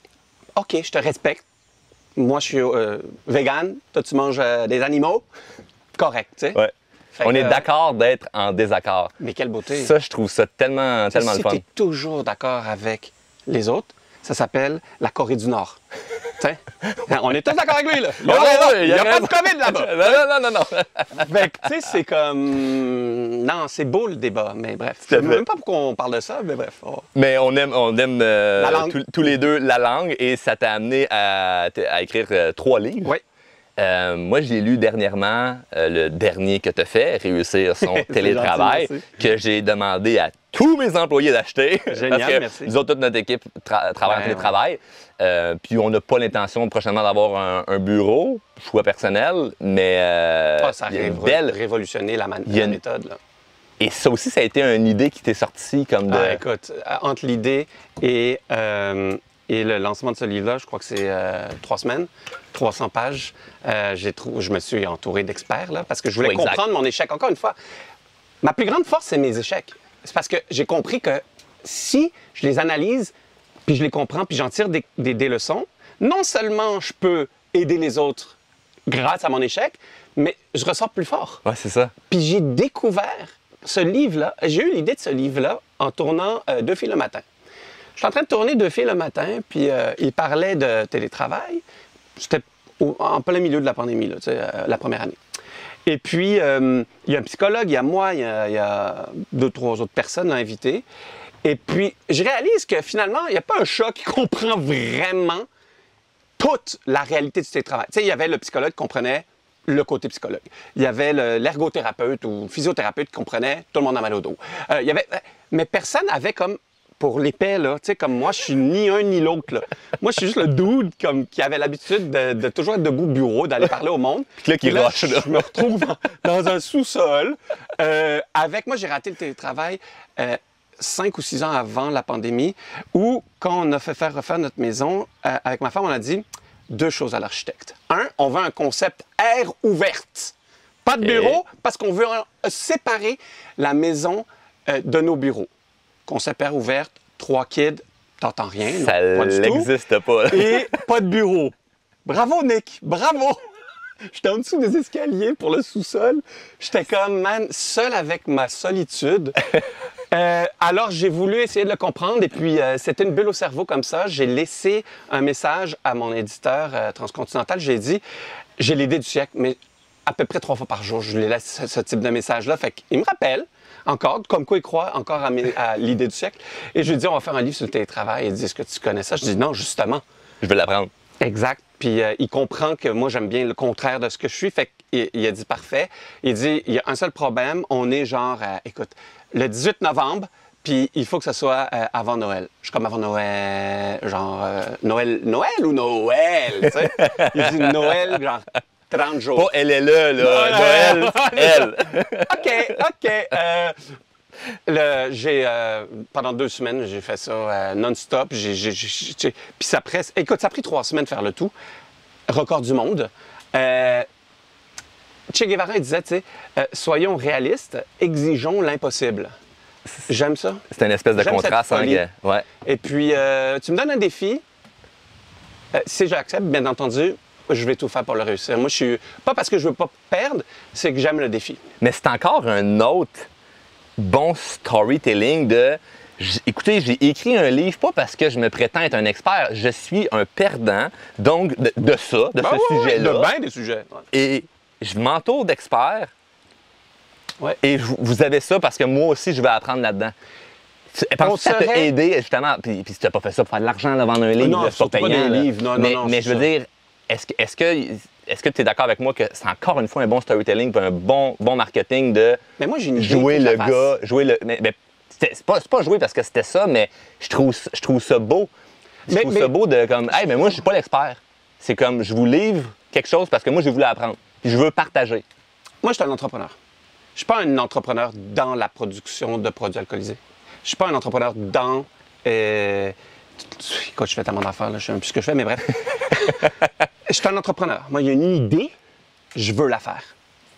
OK, je te respecte. Moi, je suis euh, vegan. Toi, tu manges euh, des animaux. Correct, tu sais. Ouais. Fait On que, est euh, d'accord d'être en désaccord. Mais quelle beauté. Ça, je trouve ça tellement, tellement si le fun. tu es toujours d'accord avec les autres, ça s'appelle la Corée du Nord. Tu sais? On est tous d'accord avec lui, là. Il n'y a, Ouais, pas- ouais, il y a il y a pas de raison. COVID là-bas. Non, non, non, non, non. Fait que, tu sais, c'est comme... Non, c'est beau le débat, mais bref. Je Tout à ne sais fait. même pas pourquoi on parle de ça, mais bref. Oh. Mais on aime, on aime euh, La langue. tous- tous les deux la langue et ça t'a amené à, à écrire euh, trois livres. Oui. Euh, moi, j'ai lu dernièrement euh, le dernier que tu as fait, Réussir son télétravail, gentil, que j'ai demandé à tous mes employés d'acheter. Génial, parce que merci. Nous autres, toute notre équipe tra travaille ouais, en télétravail. Ouais. Euh, puis on n'a pas l'intention prochainement d'avoir un, un bureau, choix personnel, mais euh, oh, ça a révo belle... révolutionné la, la une... méthode. Là. Et ça aussi, ça a été une idée qui t'est sortie comme de... Ah, écoute, entre l'idée et, euh, et le lancement de ce livre-là, je crois que c'est euh, trois semaines, trois cents pages, euh, trouvé, je me suis entouré d'experts là, parce que je voulais oui, comprendre mon échec. Encore une fois, ma plus grande force, c'est mes échecs. C'est parce que j'ai compris que si je les analyse, puis je les comprends, puis j'en tire des, des, des leçons, non seulement je peux aider les autres grâce à mon échec, mais je ressors plus fort. Ouais, c'est ça. Puis j'ai découvert ce livre-là, j'ai eu l'idée de ce livre-là en tournant euh, Deux filles le matin. Je suis en train de tourner Deux filles le matin, puis euh, il parlait de télétravail. C'était en plein milieu de la pandémie, là, tu sais, euh, la première année. Et puis, euh, il y a un psychologue, il y a moi, il y a, il y a deux, trois autres personnes invitées. Et puis, je réalise que finalement, il n'y a pas un chat qui comprend vraiment toute la réalité du télétravail. Tu sais, il y avait le psychologue qui comprenait le côté psychologue. Il y avait l'ergothérapeute ou le physiothérapeute qui comprenait tout le monde a mal au dos. Euh, il y avait, mais personne n'avait comme, pour l'épais, là, tu sais, comme moi, je suis ni un ni l'autre, là. Moi, je suis juste le dude comme, qui avait l'habitude de, de toujours être debout au bureau, d'aller parler au monde. Puis là, qui là, roche, là. Je me retrouve dans un sous-sol. Euh, avec moi, j'ai raté le télétravail euh, cinq ou six ans avant la pandémie, où, quand on a fait faire refaire notre maison, euh, avec ma femme, on a dit deux choses à l'architecte. Un, on veut un concept air ouverte. Pas de bureau, Et... parce qu'on veut euh, séparer la maison euh, de nos bureaux. Concept air ouverte, trois kids, t'entends rien. Ça n'existe pas. Et pas de bureau. Bravo, Nick. Bravo. J'étais en dessous des escaliers pour le sous-sol. J'étais comme, man, seul avec ma solitude. euh, alors, j'ai voulu essayer de le comprendre. Et puis, euh, c'était une bulle au cerveau comme ça. J'ai laissé un message à mon éditeur euh, transcontinental. J'ai dit, j'ai l'idée du siècle, mais à peu près trois fois par jour, je lui laisse ce, ce type de message-là. Fait qu'il me rappelle. Encore, comme quoi il croit encore à, à l'idée du siècle. Et je lui dis, on va faire un livre sur le télétravail. Il dit, est-ce que tu connais ça? Je dis, non, justement. Je veux l'apprendre. Exact. Puis euh, il comprend que moi, j'aime bien le contraire de ce que je suis. Fait qu'il il a dit, parfait. Il dit, il y a un seul problème. On est genre, euh, écoute, le dix-huit novembre, puis il faut que ce soit euh, avant Noël. Je suis comme avant Noël, genre, euh, Noël, Noël ou Noël, tu sais? Il dit Noël, genre... trente jours. Pas elle est là, là. Noël, elle. OK, OK. Euh, le, j'ai, euh, pendant deux semaines, j'ai fait ça euh, non-stop. J'ai, j'ai, j'ai, j'ai, puis ça presse. Écoute, ça a pris trois semaines de faire le tout. Record du monde. Euh, Che Guevara disait, tu sais, euh, soyons réalistes, exigeons l'impossible. J'aime ça. C'est une espèce de J'aime contraste. Hein, ouais. Et puis, euh, tu me donnes un défi. Euh, si j'accepte, bien entendu, je vais tout faire pour le réussir. Moi, je suis... Pas parce que je veux pas perdre, c'est que j'aime le défi. Mais c'est encore un autre bon storytelling de... Écoutez, j'ai écrit un livre, pas parce que je me prétends être un expert. Je suis un perdant, donc, de, de ça, de ben ce oui, sujet-là. De bien des sujets. Ouais. Et je m'entoure d'experts. Ouais. Et je, vous avez ça parce que moi aussi, je vais apprendre là-dedans. Penses-tu que ça t'a aidé, justement? Puis, puis si tu n'as pas fait ça pour faire de l'argent, là, vendre un livre, non, c'est pas payant. Pas des livres. Non, mais, non, non, mais je veux ça. dire... Est-ce que est-ce que est-ce que tu es d'accord avec moi que c'est encore une fois un bon storytelling et un bon, bon marketing de mais moi, j'ai une jouer le gars, jouer le. Mais, mais c'est pas, pas jouer parce que c'était ça, mais je trouve, je trouve ça beau. Je mais, trouve mais... ça beau de comme hey, mais moi, je suis pas l'expert. C'est comme je vous livre quelque chose parce que moi, j'ai voulu apprendre. Puis je veux partager. Moi, je suis un entrepreneur. Je suis pas un entrepreneur dans la production de produits alcoolisés. Je suis pas un entrepreneur dans. Euh... Écoute, je fais tellement d'affaires, là, je sais même plus ce que je fais, mais bref. Je suis un entrepreneur. Moi, il y a une idée, je veux la faire.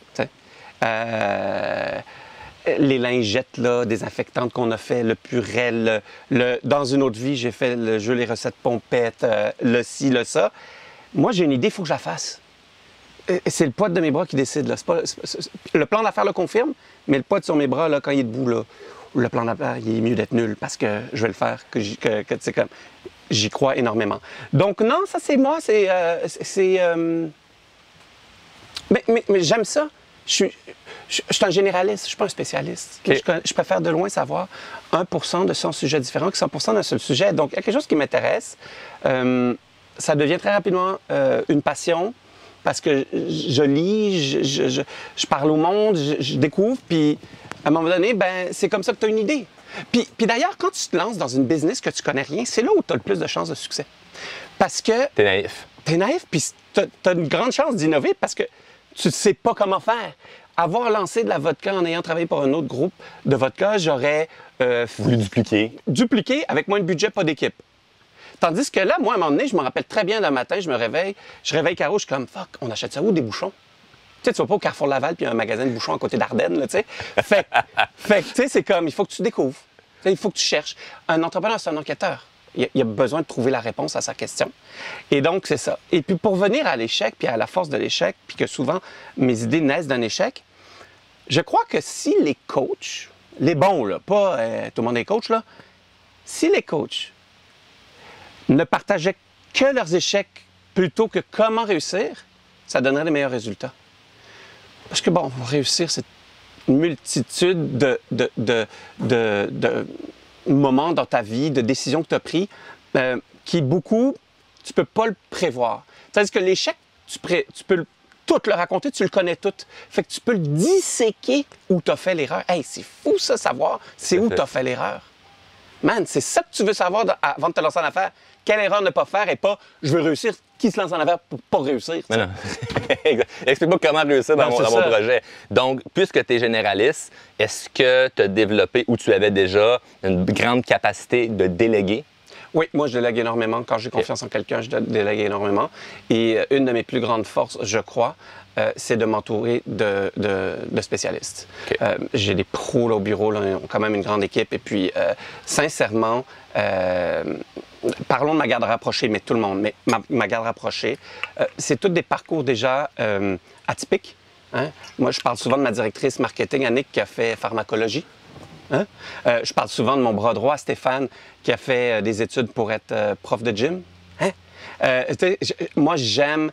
Euh, les lingettes là, désinfectantes qu'on a fait, le purel, le, le, dans une autre vie, j'ai fait le jeu Les recettes pompettes, euh, le ci, le ça. Moi, j'ai une idée, il faut que je la fasse. C'est le poids de mes bras qui décide. Là. C'est pas, c'est, c'est, le plan d'affaires le confirme, mais le poids de sur mes bras, là, quand il est debout, là, le plan d'affaires, il est mieux d'être nul parce que je vais le faire, que, j'y, que, que tu sais, comme, j'y crois énormément. Donc, non, ça, c'est moi, c'est... Euh, c'est euh... Mais, mais, mais j'aime ça. Je suis, je, je suis un généraliste, je ne suis pas un spécialiste. Okay. Je, je préfère de loin savoir un pour cent de cent sujets différents que cent pour cent d'un seul sujet. Donc, il y a quelque chose qui m'intéresse. Euh, ça devient très rapidement euh, une passion. parce que je lis, je, je, je, je parle au monde, je, je découvre, puis à un moment donné, ben c'est comme ça que tu as une idée. Puis, puis d'ailleurs, quand tu te lances dans une business que tu connais rien, c'est là où tu as le plus de chances de succès. Parce que... T'es naïf. T'es naïf, puis tu as une grande chance d'innover parce que tu ne sais pas comment faire. Avoir lancé de la vodka en ayant travaillé pour un autre groupe de vodka, j'aurais... Euh, voulu dupliquer. Dupliquer avec moins de budget, pas d'équipe. Tandis que là, moi, à un moment donné, je me rappelle très bien d'un matin, je me réveille, je réveille Caro, je suis comme, fuck, on achète ça où, des bouchons? Tu sais, tu vas pas au Carrefour Laval puis il y a un magasin de bouchons à côté d'Ardennes, là, tu sais. Fait, fait que, tu sais, c'est comme, il faut que tu découvres. T'sais, il faut que tu cherches. Un entrepreneur, c'est un enquêteur. Il a, a besoin de trouver la réponse à sa question. Et donc, c'est ça. Et puis, pour venir à l'échec, puis à la force de l'échec, puis que souvent, mes idées naissent d'un échec, je crois que si les coachs, les bons, là, pas euh, tout le monde est coach, là, si les coachs ne partageaient que leurs échecs plutôt que comment réussir, ça donnerait les meilleurs résultats. Parce que, bon, réussir, c'est une multitude de, de, de, de, de moments dans ta vie, de décisions que tu as prises, euh, qui, beaucoup, tu ne peux pas le prévoir. C'est-à-dire que l'échec, tu, pré... tu peux tout le raconter, tu le connais tout. Fait que tu peux le disséquer où tu as fait l'erreur. Hey, c'est fou ça, savoir c'est où tu as fait l'erreur. Man, c'est ça que tu veux savoir avant de te lancer en affaires. Quelle erreur ne pas faire et pas « je veux réussir ». Qui se lance en affaires pour pas réussir? Mais non. Explique-moi comment réussir dans, non, mon, dans mon projet. Donc, puisque tu es généraliste, est-ce que tu as développé ou tu avais déjà une grande capacité de déléguer? Oui, moi, je délègue énormément. Quand j'ai confiance okay. en quelqu'un, je délègue énormément. Et une de mes plus grandes forces, je crois, euh, c'est de m'entourer de, de, de spécialistes. Okay. Euh, j'ai des pros là, au bureau, là, ils ont quand même une grande équipe. Et puis, euh, sincèrement, euh, parlons de ma garde rapprochée, mais tout le monde, mais ma, ma garde rapprochée, euh, c'est tous des parcours déjà euh, atypiques. Hein? Moi, je parle souvent de ma directrice marketing, Annick, qui a fait pharmacologie. Hein? Euh, je parle souvent de mon bras droit, Stéphane, qui a fait euh, des études pour être euh, prof de gym. Hein? Euh, moi, j'aime...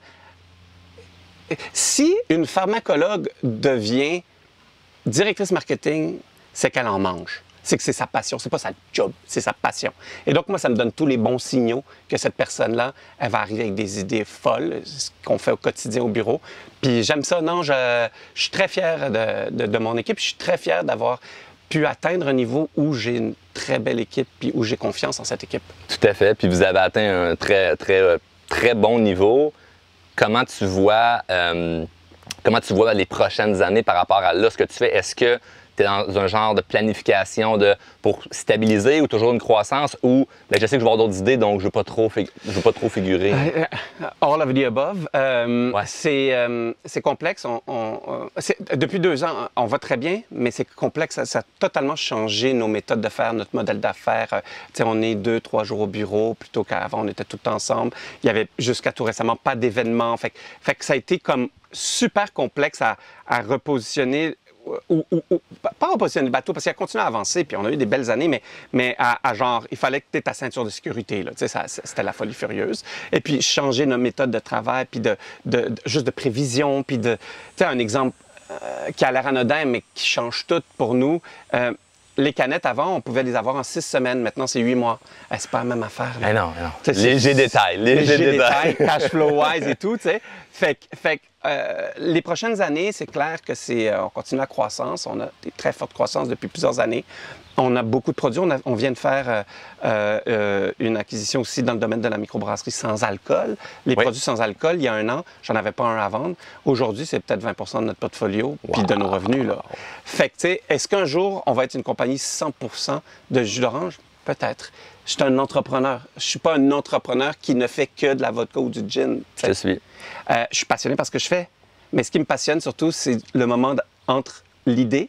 Si une pharmacologue devient directrice marketing, c'est qu'elle en mange. C'est que c'est sa passion. C'est pas sa job, c'est sa passion. Et donc, moi, ça me donne tous les bons signaux que cette personne-là, elle va arriver avec des idées folles, ce qu'on fait au quotidien au bureau. Puis j'aime ça. Non, je, je suis très fier de, de, de mon équipe. Je suis très fier d'avoir pu atteindre un niveau où j'ai une très belle équipe puis où j'ai confiance en cette équipe. Tout à fait. Puis vous avez atteint un très, très, très bon niveau. Comment tu vois, euh, comment tu vois les prochaines années par rapport à là, ce que tu fais? Est-ce que tu es dans un genre de planification de, pour stabiliser ou toujours une croissance ou bien, je sais que je vais avoir d'autres idées, donc je ne veux pas trop, je veux pas trop figurer? Uh, all of the above. Euh, ouais. C'est euh, complexe. On, on, depuis deux ans, on va très bien, mais c'est complexe. Ça, ça a totalement changé nos méthodes de faire, notre modèle d'affaires. Euh, on est deux, trois jours au bureau plutôt qu'avant, on était tout ensemble. Il y avait jusqu'à tout récemment pas d'événements. Fait, fait que ça a été comme super complexe à, à repositionner. Ou, ou, ou, pas repositionner le bateau, parce qu'il a continué à avancer, puis on a eu des belles années, mais, mais à, à genre, il fallait que tu aies ta ceinture de sécurité, là, tu sais, c'était la folie furieuse. Et puis changer nos méthodes de travail, puis de, de, de, juste de prévision, puis de, tu sais, un exemple euh, qui a l'air anodin, mais qui change tout pour nous. Euh, les canettes, avant, on pouvait les avoir en six semaines. Maintenant, c'est huit mois. Eh, c'est pas la même affaire. Eh non, non. Léger détail. Léger détail, cash flow-wise et tout, tu sais. Fait, fait euh, les prochaines années, c'est clair que c'est, euh, on continue la croissance. On a des très fortes croissances depuis plusieurs années. On a beaucoup de produits. On, a, on vient de faire euh, euh, une acquisition aussi dans le domaine de la microbrasserie sans alcool. Les oui. produits sans alcool, il y a un an, j'en avais pas un à vendre. Aujourd'hui, c'est peut-être vingt pour cent de notre portfolio puis wow. de nos revenus. Là. Fait que, tu sais, est-ce qu'un jour, on va être une compagnie cent pour cent de jus d'orange? Peut-être. Je suis un entrepreneur. Je suis pas un entrepreneur qui ne fait que de la vodka ou du gin. T'sais. Je suis. Euh, je suis passionné par ce que je fais. Mais ce qui me passionne surtout, c'est le moment entre l'idée,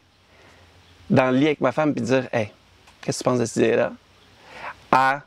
dans le lit avec ma femme, puis dire « Hey, qu'est-ce que tu penses de cette idée-là? » À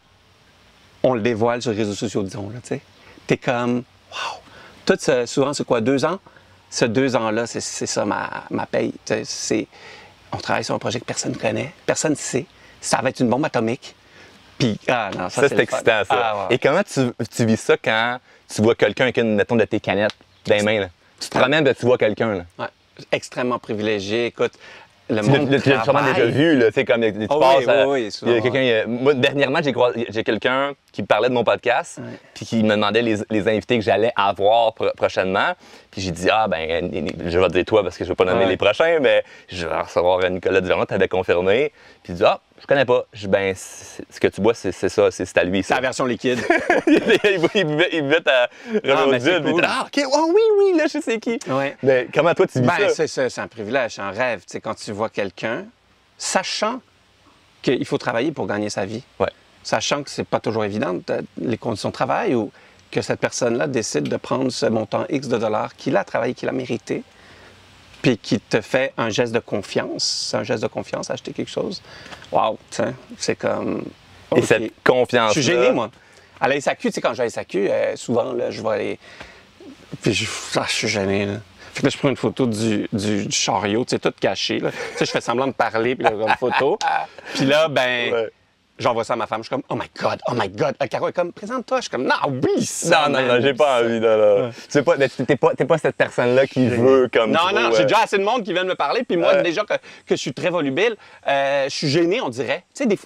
« On le dévoile sur les réseaux sociaux, disons, là, tu sais. » T'es comme « Wow! » Tout ce, souvent, c'est quoi, deux ans? Ce deux ans-là, c'est ça ma, ma paye. C'est, on travaille sur un projet que personne ne connaît, personne ne sait. Ça va être une bombe atomique. Puis, ah non, ça, ça c'est excitant, ça. Ah, ouais. Et comment tu, tu vis ça quand tu vois quelqu'un avec une, mettons, de tes canettes dans les mains, là? Tu te promènes et tu vois quelqu'un, là. Ouais. Extrêmement privilégié. Écoute, le tu monde Tu l'as sûrement déjà vu, là, tu sais, comme tu oh, passes... Oui, à, oui, oui, il y a quelqu'un... Moi, dernièrement, j'ai quelqu'un qui parlait de mon podcast, ouais. puis qui me demandait les, les invités que j'allais avoir pro prochainement. Puis j'ai dit, ah ben, je vais te dire toi parce que je ne vais pas nommer ouais. les prochains, mais je vais recevoir Nicolas Duvernay, tu avais confirmé. Puis il dit, ah, je connais pas. Je dis, ben, ce que tu bois, c'est ça, c'est à lui. C'est la version liquide. il, il, il, buvait, il buvait ta Renaud Dude. Cool. Ah, OK, oh, oui, oui, là, je sais qui. Ouais. Mais comment toi, tu vis ben, ça? C'est un privilège, c'est un rêve. Tu sais, quand tu vois quelqu'un, sachant qu'il faut travailler pour gagner sa vie, ouais. sachant que c'est pas toujours évident, les conditions de travail, ou que cette personne-là décide de prendre ce montant X de dollars qu'il a travaillé, qu'il a mérité, puis qui te fait un geste de confiance, un geste de confiance, acheter quelque chose. Wow, c'est comme... Okay. Et cette confiance-là... Je suis gêné, moi. À la S A Q, tu sais, quand je vais à la S A Q, euh, souvent, là, je vais aller... Puis je, ah, je suis gêné, là. Fait que là, je prends une photo du, du, du chariot, tu sais, tout caché, là. Tu sais, je fais semblant de parler, puis là, comme photo. Puis là, ben... Ouais. J'envoie ça à ma femme, je suis comme « Oh my God, oh my God! » Caro est comme « Présente-toi! » Je suis comme « Non, oui, ça! » Non, non, non, j'ai pas envie de là. Ouais. Tu sais pas, t'es pas, pas cette personne-là qui veut comme Non, non, ouais. j'ai déjà assez de monde qui vient de me parler, puis moi, ouais. déjà que, que je suis très volubile, euh, je suis gêné, on dirait. Tu sais, des...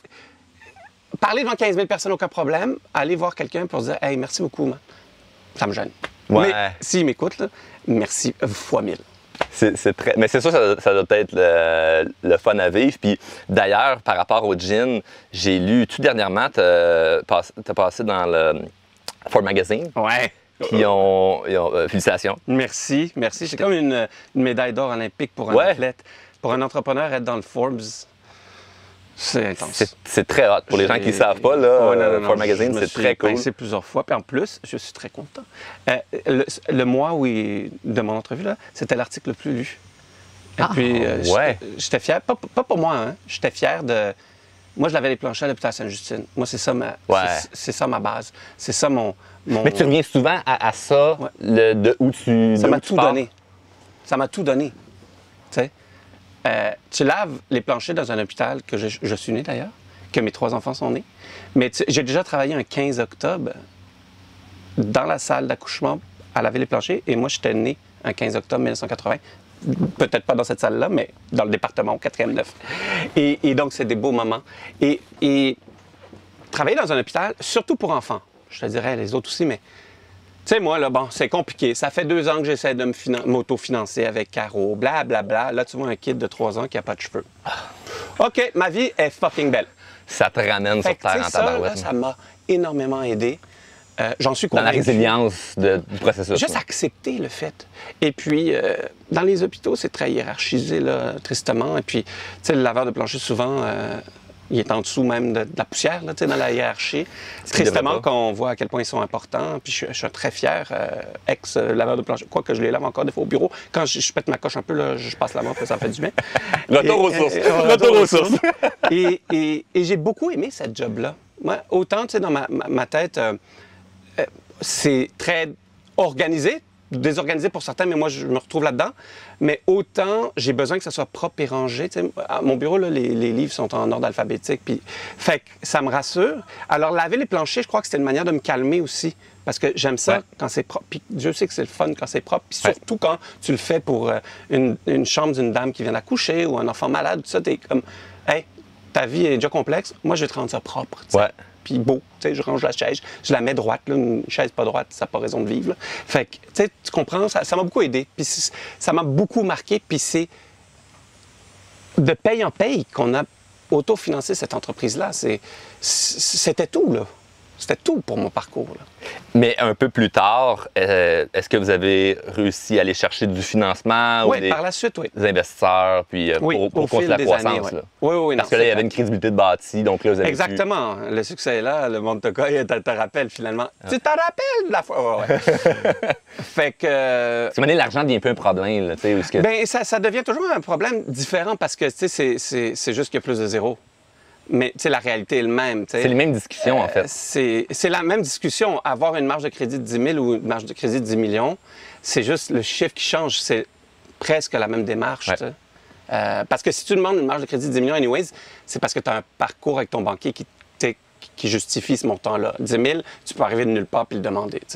parler devant quinze mille personnes, aucun problème. Aller voir quelqu'un pour dire « Hey, merci beaucoup, man. » Ça me gêne. Ouais. Mais s'il m'écoute, là, merci fois mille. C'est très... Mais c'est sûr, ça, ça doit être le, le fun à vivre. Puis d'ailleurs, par rapport au gin, j'ai lu tout dernièrement, tu as passé dans le Ford Magazine. Ouais. Qui ont... Ils ont euh, félicitations. Merci, merci. C'est comme une, une médaille d'or olympique pour un ouais. athlète. Pour un entrepreneur, être dans le Forbes, c'est intense. C'est très hot. Pour les gens qui ne savent pas, là, oh, non, non, non, Ford Magazine, c'est très cool. C'est plusieurs fois. Puis en plus, je suis très content. Euh, le, le mois où il, de mon entrevue, c'était l'article le plus lu. Et ah, puis, euh, ouais. j'étais fier. Pas, pas pour moi, hein. J'étais fier de... Moi, je l'avais les planchers à l'hôpital Sainte-Justine. Moi, c'est ça, ma... ouais. c'est ça ma base. C'est ça mon, mon... Mais tu reviens souvent à, à ça, ouais. le, de où tu Ça m'a tout donné. Ça m'a tout donné. Tu sais? Euh, tu laves les planchers dans un hôpital que je, je suis né d'ailleurs, que mes trois enfants sont nés. Mais j'ai déjà travaillé un quinze octobre dans la salle d'accouchement à laver les planchers et moi, j'étais né un quinze octobre mille neuf cent quatre-vingts. Peut-être pas dans cette salle-là, mais dans le département, au quatrième neuf. Et, et donc, c'est des beaux moments. Et, et travailler dans un hôpital, surtout pour enfants, je te dirais les autres aussi, mais tu sais, moi, là, bon, c'est compliqué. Ça fait deux ans que j'essaie de m'autofinancer avec Caro, blablabla. Bla, bla. Là, tu vois un kid de trois ans qui n'a pas de cheveux. OK, ma vie est fucking belle. Ça te ramène fait sur terre en tabarouette. Ça m'a énormément aidé. Euh, J'en suis convaincu. Dans la résilience de, du processus. Juste accepter le fait. Et puis, euh, dans les hôpitaux, c'est très hiérarchisé, là, tristement. Et puis, tu sais, le laveur de plancher, souvent... Euh, il est en dessous même de, de la poussière, là, dans la hiérarchie. Tristement, quand on voit à quel point ils sont importants. Puis je, je suis très fier, euh, ex-laveur de plancher. Quoique je les lave encore des fois au bureau. Quand je, je pète ma coche un peu, là, je passe la main, ça me fait du bien. Retour aux sources. Retour aux sources. Et, et, et j'ai beaucoup aimé cette job-là. Moi, autant, tu sais, dans ma, ma, ma tête, euh, euh, c'est très organisé, désorganisé pour certains, mais moi, je me retrouve là-dedans. Mais autant, j'ai besoin que ça soit propre et rangé. Tu sais, à mon bureau, là, les, les livres sont en ordre alphabétique. Puis, fait que ça me rassure. Alors, laver les planchers, je crois que c'était une manière de me calmer aussi. Parce que j'aime ça ouais. quand c'est propre. Puis Dieu sait que c'est le fun quand c'est propre. Puis surtout ouais. quand tu le fais pour euh, une, une chambre d'une dame qui vient d'accoucher ou un enfant malade, tout ça, t'es comme, hey, ta vie est déjà complexe, moi, je vais te rendre ça propre. Ouais. Puis beau, tu sais, je range la chaise, je la mets droite, là, une chaise pas droite, ça n'a pas raison de vivre. Là. Fait que, tu sais, tu comprends, ça m'a beaucoup aidé. Puis ça m'a beaucoup marqué. Puis c'est de paye en paye qu'on a autofinancé cette entreprise-là. C'était tout, là. C'était tout pour mon parcours. Là. Mais un peu plus tard, euh, est-ce que vous avez réussi à aller chercher du financement oui, ou des, par la suite, oui. des investisseurs puis, euh, oui, pour, pour continuer la croissance? Années, ouais. là. Oui, oui, Parce non, que là, il y avait une crédibilité de bâti, donc là, vous avez exactement. Pu... Le succès est là, le monde te cogne, te, te rappelle finalement. Ah. Tu te rappelles de la fois? Ouais, ouais. Fait que... Euh... Parce que maintenant, l'argent devient un peu un problème. Là, où que... Bien, ça, ça devient toujours un problème différent parce que, tu sais, c'est juste qu'il y a plus de zéro. Mais tu sais, la réalité est le même. C'est les mêmes discussions, euh, en fait. C'est la même discussion. Avoir une marge de crédit de dix mille ou une marge de crédit de dix millions, c'est juste le chiffre qui change. C'est presque la même démarche. Ouais. Euh, parce que si tu demandes une marge de crédit de dix millions, anyways, c'est parce que tu as un parcours avec ton banquier qui, qui justifie ce montant-là. dix mille, tu peux arriver de nulle part puis le demander. T'sais.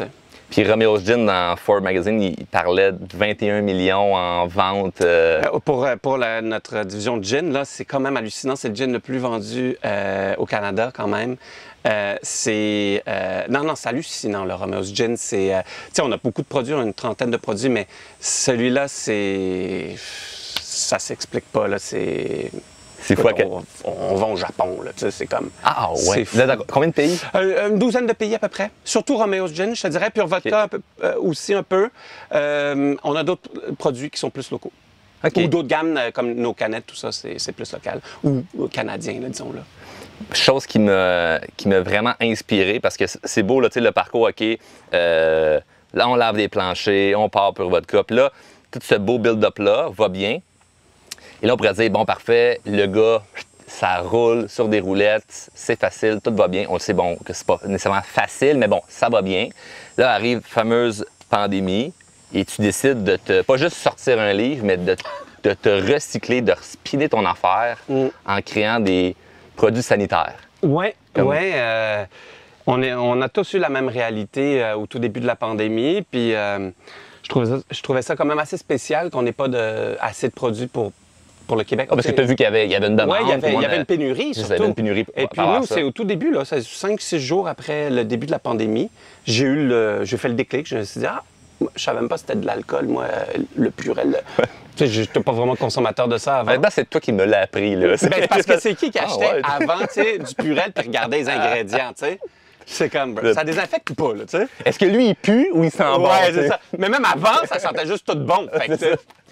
Puis Romeo's Gin, dans Forbes Magazine, il parlait de vingt et un millions en vente. Euh... Euh, pour pour la, notre division de gin, là, c'est quand même hallucinant. C'est le gin le plus vendu euh, au Canada, quand même. Euh, c'est... Euh, non, non, c'est hallucinant, le Romeo's Gin. C'est... Euh, tu sais, on a beaucoup de produits, on a une trentaine de produits, mais celui-là, c'est... Ça s'explique pas, là. C'est... C'est fou. On, on, on va au Japon, là, tu sais, c'est comme... Ah ouais! Combien de pays? Euh, une douzaine de pays à peu près. Surtout Romeo's Gin, je te dirais. Pure Vodka okay. euh, aussi un peu. Euh, on a d'autres produits qui sont plus locaux. Okay. Ou d'autres gammes, euh, comme nos canettes, tout ça, c'est plus local. Ou, ou canadien, là, disons-là. Chose qui m'a qui m'a vraiment inspiré, parce que c'est beau, là, tu sais, le parcours, OK, euh, là, on lave des planchers, on part Pure Vodka. Puis là, tout ce beau build-up-là va bien. Et là, on pourrait dire, bon, parfait, le gars, ça roule sur des roulettes, c'est facile, tout va bien. On le sait, bon, que c'est pas nécessairement facile, mais bon, ça va bien. Là arrive la fameuse pandémie et tu décides de te, pas juste sortir un livre, mais de, de te recycler, de speeder ton affaire mm. en créant des produits sanitaires. Oui, oui. Euh, on, on a tous eu la même réalité euh, au tout début de la pandémie, puis euh, je, trouvais ça, je trouvais ça quand même assez spécial qu'on n'ait pas de, assez de produits pour pour le Québec. Ah, parce que tu as vu qu'il y avait, il y avait une demande. Oui, il y avait, il y avait une pénurie, surtout. Il y avait une pénurie. Et puis nous, c'est au tout début, là, cinq six jours après le début de la pandémie, j'ai eu le, j'ai fait le déclic. Je me suis dit, ah, je savais même pas si c'était de l'alcool, moi, le Purel. Tu sais, je n'étais pas vraiment consommateur de ça avant. Maintenant, c'est toi qui me l'as appris, là. Ben, parce que c'est qui qui achetait ah, ouais. avant, tu sais, du Purel puis regardait les ingrédients, tu sais. C'est comme, ça désinfecte ou pas, là, tu sais. Est-ce que lui, il pue ou il sent bon? Ouais, c'est ça. Mais même avant, ça sentait juste tout bon. Fait que,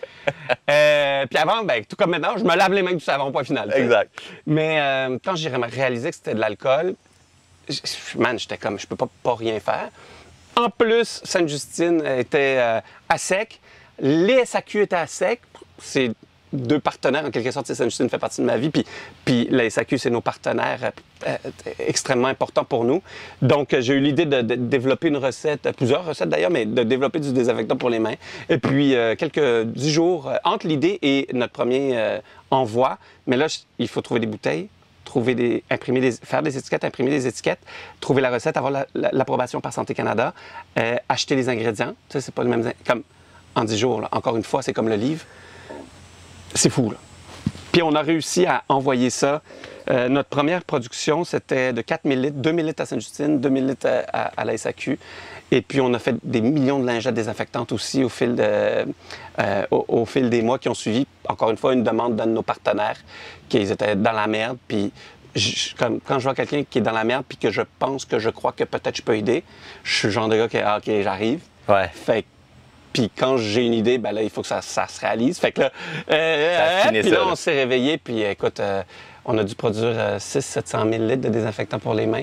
euh, puis avant, ben, tout comme maintenant, je me lave les mains du savon, point final. T'sais. Exact. Mais euh, quand j'ai réalisé que c'était de l'alcool, man, j'étais comme, je peux pas, pas rien faire. En plus, Sainte-Justine était euh, à sec. Les S A Q étaient à sec. C'est deux partenaires, en quelque sorte. Sainte-Justine fait partie de ma vie. Puis, puis la S A Q, c'est nos partenaires euh, extrêmement importants pour nous. Donc, j'ai eu l'idée de, de développer une recette, plusieurs recettes d'ailleurs, mais de développer du désinfectant pour les mains. Et puis, euh, quelques dix jours euh, entre l'idée et notre premier euh, envoi. Mais là, il faut trouver des bouteilles, trouver des, imprimer des, faire des étiquettes, imprimer des étiquettes, trouver la recette, avoir l'approbation la, la, par Santé Canada, euh, acheter les ingrédients. Tu sais, c'est pas le même... Comme en dix jours, là. Encore une fois, c'est comme le livre. C'est fou, là. Puis on a réussi à envoyer ça. Euh, notre première production, c'était de quatre mille litres, deux mille litres à Sainte-Justine, deux mille litres à, à, à la S A Q. Et puis on a fait des millions de lingettes désinfectantes aussi au fil, de, euh, au, au fil des mois qui ont suivi. Encore une fois, une demande d'un de nos partenaires, qu'ils étaient dans la merde. Puis je, comme, quand je vois quelqu'un qui est dans la merde puis que je pense que je crois que peut-être je peux aider, je suis le genre de gars qui ah, OK, j'arrive. Ouais. Fait que puis quand j'ai une idée, ben là, il faut que ça, ça se réalise. Fait que là, euh, puis là, ça, on s'est réveillé, puis écoute, euh, on a dû produire euh, six cents à sept cent mille litres de désinfectant pour les mains.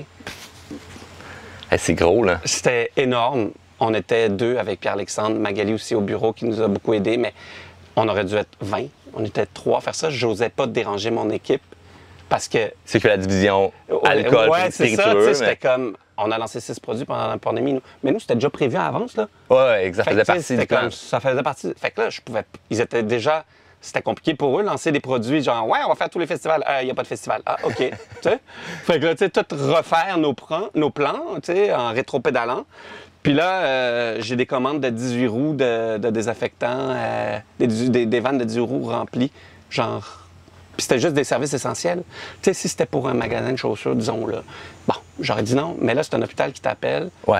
Hey, c'est gros, là. C'était énorme. On était deux avec Pierre-Alexandre, Magali aussi au bureau qui nous a beaucoup aidés, mais on aurait dû être vingt. On était trois à faire ça. J'osais pas déranger mon équipe parce que... C'est que la division alcool, ouais, c'est ça, mais... c'était comme... On a lancé six produits pendant la pandémie, nous. Mais nous, c'était déjà prévu à l'avance, là. Oui, ouais, exact. Ça faisait partie du plan. Ça faisait partie... Fait que là, je pouvais... Ils étaient déjà... C'était compliqué pour eux, lancer des produits, genre, ouais, on va faire tous les festivals. Il euh, n'y a pas de festival. Ah, OK. Tu sais? Fait que là, tu sais, tout refaire nos, plans, nos plans, tu sais, en rétro-pédalant. Puis là, euh, j'ai des commandes de dix-huit roues de, de désinfectants, euh, des, des, des vannes de dix-huit roues remplies, genre... Puis c'était juste des services essentiels. Tu sais, si c'était pour un magasin de chaussures, disons, là, bon, j'aurais dit non, mais là, c'est un hôpital qui t'appelle. Ouais.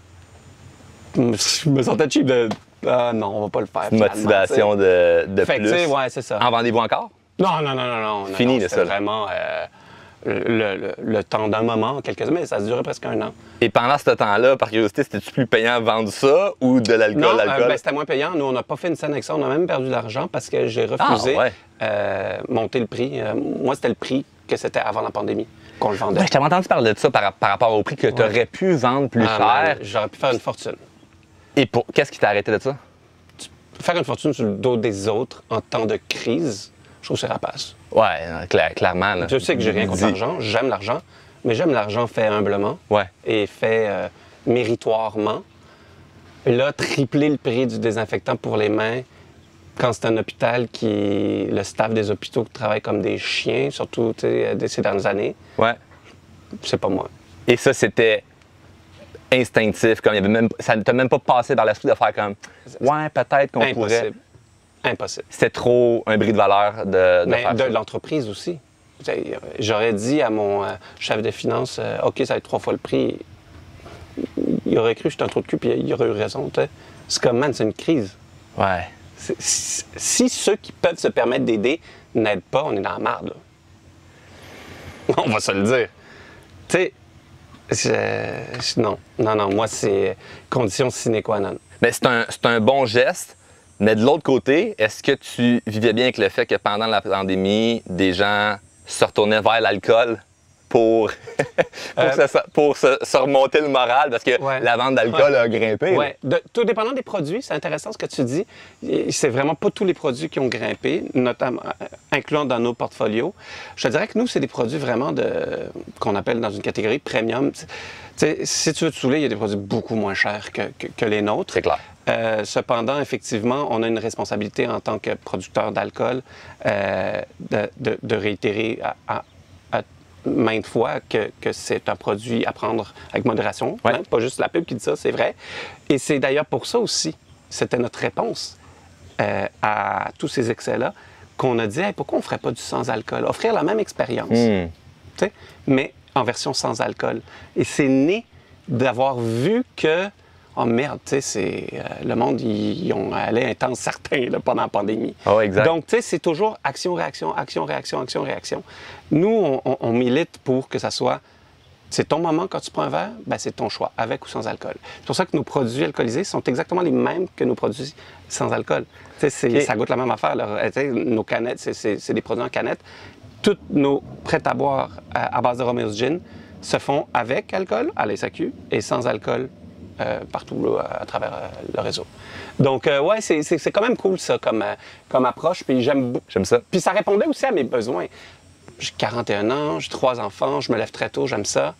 Je me sentais cheap de... Ah non, on va pas le faire. Une motivation de, de fait plus. Que, ouais, c'est ça. En vendez-vous encore? Non, non, non, non, non. Fini, non, le seul. Vraiment euh, le, le, le temps d'un moment, quelques années, mais ça a duré presque un an. Et pendant ce temps-là, par curiosité, c'était-tu plus payant de vendre ça ou de l'alcool? Non, l'alcool? Euh, ben, c'était moins payant. Nous, on n'a pas fait une scène avec ça. On a même perdu de l'argent parce que j'ai refusé ah, ouais. euh, monter le prix. Euh, moi, c'était le prix que c'était avant la pandémie qu'on le vendait. Ouais, je t'avais entendu parler de ça par, par rapport au prix que ouais. tu aurais pu vendre plus ah, cher. J'aurais pu faire une fortune. Et pour qu'est-ce qui t'a arrêté de ça? Faire une fortune sur le dos des autres en temps de crise, je trouve que c'est rapace. Oui, clair, clairement. Là. Je sais que j'ai rien contre l'argent, j'aime l'argent, mais j'aime l'argent fait humblement ouais. et fait euh, méritoirement. Et là, tripler le prix du désinfectant pour les mains, quand c'est un hôpital qui... Le staff des hôpitaux qui travaille comme des chiens, surtout ces dernières années, ouais. c'est pas moi. Et ça, c'était instinctif, comme il y avait même, ça ne t'a même pas passé par l'esprit de faire comme ouais, peut-être qu'on pourrait. Impossible. Impossible. C'était trop un bris de valeur de, de Mais faire de ça. l'entreprise aussi. J'aurais dit à mon euh, chef de finances, euh, OK, ça va être trois fois le prix. Il aurait cru que j'étais un trou de cul, puis il aurait eu raison. T'sais. C'est comme, man, c'est une crise. Ouais. C'est, si, si ceux qui peuvent se permettre d'aider n'aident pas, on est dans la merde. Là. On va se le dire. Tu sais, je- non, non, non, moi, c'est condition sine qua non. Mais c'est un, c'est un bon geste. Mais de l'autre côté, est-ce que tu vivais bien avec le fait que pendant la pandémie, des gens se retournaient vers l'alcool pour, pour, Euh, se, pour se, se remonter le moral? Parce que Ouais. la vente d'alcool Ouais. a grimpé. Oui, tout dépendant des produits, c'est intéressant ce que tu dis. Et c'est vraiment pas tous les produits qui ont grimpé, notamment euh, incluant dans nos portfolios. Je te dirais que nous, c'est des produits vraiment de qu'on appelle dans une catégorie premium. Tu sais, si tu veux te saouler, il y a des produits beaucoup moins chers que, que, que les nôtres. C'est clair. Euh, cependant, effectivement, on a une responsabilité en tant que producteur d'alcool euh, de, de- de réitérer à, à- à maintes fois que, que c'est un produit à prendre avec modération. Ouais. Hein, pas juste la pub qui dit ça, c'est vrai. Et c'est d'ailleurs pour ça aussi, c'était notre réponse euh, à tous ces excès-là, qu'on a dit hey, pourquoi on ne ferait pas du sans-alcool? Offrir la même expérience, Hmm. tu sais, mais en version sans alcool. Et c'est né d'avoir vu que oh merde, tu sais, c'est euh, le monde, ils, ils ont allé un temps certain là, pendant la pandémie. Ah ouais, exact. Donc, tu sais, c'est toujours action, réaction, action, réaction, action, réaction. Nous, on, on- on milite pour que ça soit, c'est ton moment quand tu prends un verre, ben c'est ton choix, avec ou sans alcool. C'est pour ça que nos produits alcoolisés sont exactement les mêmes que nos produits sans alcool. Tu sais, c'est- Ok. ça goûte la même affaire. Là. Tu sais, nos canettes, c'est- c'est c'est des produits en canettes. Tous nos prêts à boire à, à base de Romeo's Gin se font avec alcool à la S A Q et sans alcool euh, partout là, à travers euh, le réseau. Donc, euh, ouais, c'est c'est- c'est quand même cool ça comme, euh, comme approche. Puis j'aime beaucoup. J'aime ça. Puis ça répondait aussi à mes besoins. J'ai quarante et un ans, j'ai trois enfants, je me lève très tôt, j'aime ça.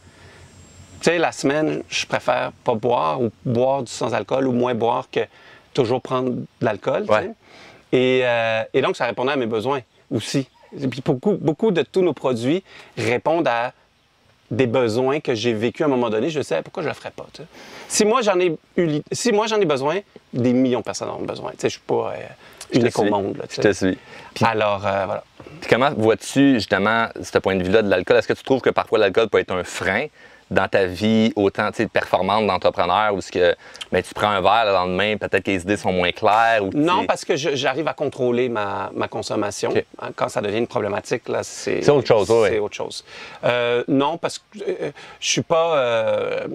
Tu sais, la semaine, je préfère pas boire ou boire du sans-alcool ou moins boire que toujours prendre de l'alcool. tu Ouais. sais. Et, euh, et donc, ça répondait à mes besoins aussi. Et puis beaucoup, beaucoup de tous nos produits répondent à des besoins que j'ai vécu à un moment donné. Je sais pourquoi je le ferais pas. tu sais. Si moi j'en ai eu, li- si moi j'en ai besoin, des millions de personnes en ont besoin. Tu sais, je suis pas euh, Je te unique au suis. monde. Là, tu Je sais. te suis. Puis, Alors euh, voilà. puis comment vois-tu justement ce point de vue-là de l'alcool? Est-ce que tu trouves que parfois l'alcool peut être un frein dans ta vie autant tu sais, de performante d'entrepreneur ou est-ce que ben, tu prends un verre le lendemain, peut-être que les idées sont moins claires? Ou, tu Non, sais- parce que je- j'arrive à contrôler ma, ma consommation. OK. Hein, Quand ça devient une problématique, là, c'est... C'est autre chose, oui. C'est autre chose. Euh, non, parce que euh, je suis pas... euh,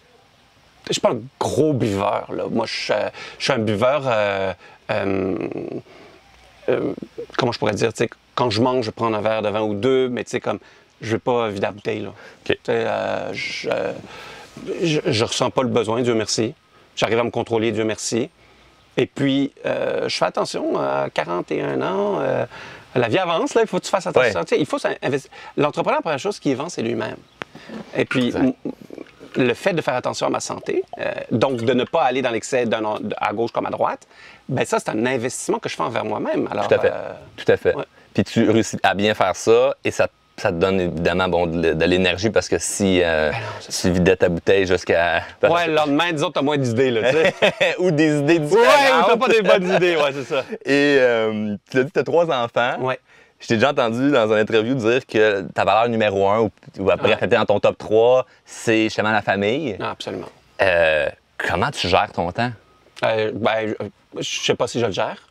je suis pas un gros buveur, là. Moi, je suis, euh, je suis un buveur... euh, euh, euh, comment je pourrais dire? Tu sais, quand je mange, je prends un verre de vin ou deux, mais tu sais, comme... Je vais pas vider la bouteille, là. OK. Tu sais, euh, je, je, je ressens pas le besoin, Dieu merci. J'arrive à me contrôler, Dieu merci. Et puis, euh, je fais attention, à quarante et un ans, euh, la vie avance, là, il faut que tu fasses attention. Ouais. Tu sais, il faut s'investir. L'entrepreneur, la première chose qu'il vend, c'est lui-même. Et puis, Exact. m- le fait de faire attention à ma santé, euh, donc de ne pas aller dans l'excès d'un en- à gauche comme à droite, ben ça, c'est un investissement que je fais envers moi-même. Alors, Tout à fait. euh, Tout à fait. ouais. Puis tu réussis à bien faire ça et ça, ça te donne évidemment bon, de, de l'énergie parce que si euh, c'est tu vidais ta bouteille jusqu'à. ouais, le lendemain, disons, t'as moins d'idées, là, tu sais. ou des idées Ouais, différentes. t'as pas des bonnes idées, ouais, c'est ça. Et euh, tu l'as dit, tu as trois enfants. Ouais. Je t'ai déjà entendu dans une interview dire que ta valeur numéro un, ou, ou après, Ouais. peut-être dans ton top trois, c'est justement la famille. Non, absolument. Euh, comment tu gères ton temps? Euh, ben, je- je sais pas si je le gère.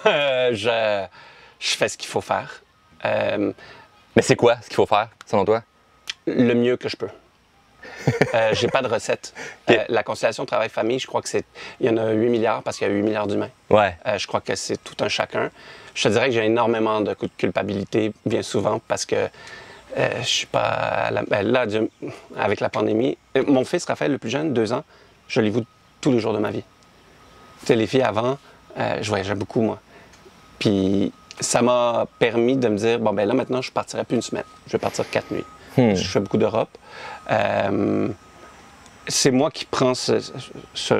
je, je fais ce qu'il faut faire. Euh, Mais c'est quoi ce qu'il faut faire, selon toi? le mieux que je peux. euh, j'ai pas de recette. Ok. Euh, la conciliation travail-famille, je crois que c'est. Il y en a huit milliards parce qu'il y a huit milliards d'humains. Ouais. Euh, je crois que c'est tout un chacun. Je te dirais que j'ai énormément de coups de culpabilité, bien souvent, parce que euh, je suis pas. à la- ben là, Dieu- avec la pandémie, euh, mon fils Raphaël, le plus jeune, deux ans, je l'ai vu tous les jours de ma vie. Tu sais, les filles avant, euh, je voyageais beaucoup, moi. Puis ça m'a permis de me dire, bon, ben là, maintenant, je partirai plus une semaine. Je vais partir quatre nuits. Hmm. Je fais beaucoup d'Europe. Euh, c'est moi qui prends ce- ce-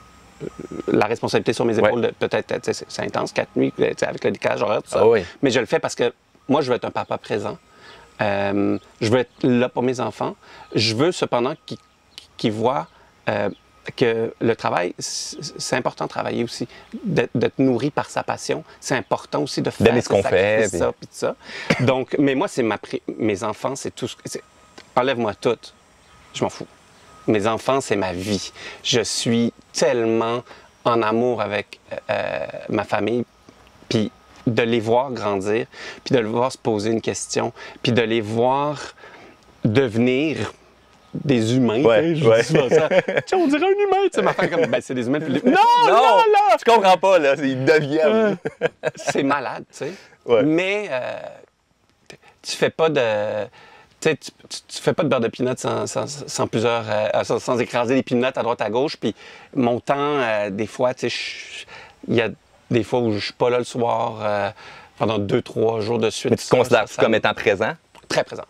la responsabilité sur mes épaules. Ouais. de Peut-être, tu sais, c'est c'est intense, quatre nuits, tu sais, avec le décalage horaire, tout ça. Ah oui. Mais je le fais parce que moi, je veux être un papa présent. Euh, je veux être là pour mes enfants. Je veux cependant qu'ils qu'ils voient euh, que le travail, c'est important de travailler aussi, d'être nourri par sa passion. C'est important aussi de faire ce qu'on fait, puis ça, puis ça. Donc, mais moi, c'est ma mes enfants, c'est tout ce que... Enlève-moi tout, je m'en fous. Mes enfants, c'est ma vie. Je suis tellement en amour avec euh, ma famille, puis de les voir grandir, puis de les voir se poser une question, puis de les voir devenir des humains. Ouais, je ouais. dis souvent ça. Tiens, on dirait un humain. Tu sais, ma femme, comme, ben, c'est des humains. Puis... Non, non, non, là! Je comprends pas, là. Ils deviennent. C'est malade, tu sais. Ouais. Mais euh, tu fais pas de... Tu sais, tu, tu, tu fais pas de beurre de peanuts sans, sans, sans plusieurs... Euh, sans, sans écraser les peanuts à droite, à gauche. Puis mon temps, euh, des fois, tu sais, il y a des fois où je suis pas là le soir euh, pendant deux, trois jours de suite. Mais tu te considères comme étant présent? Très présent.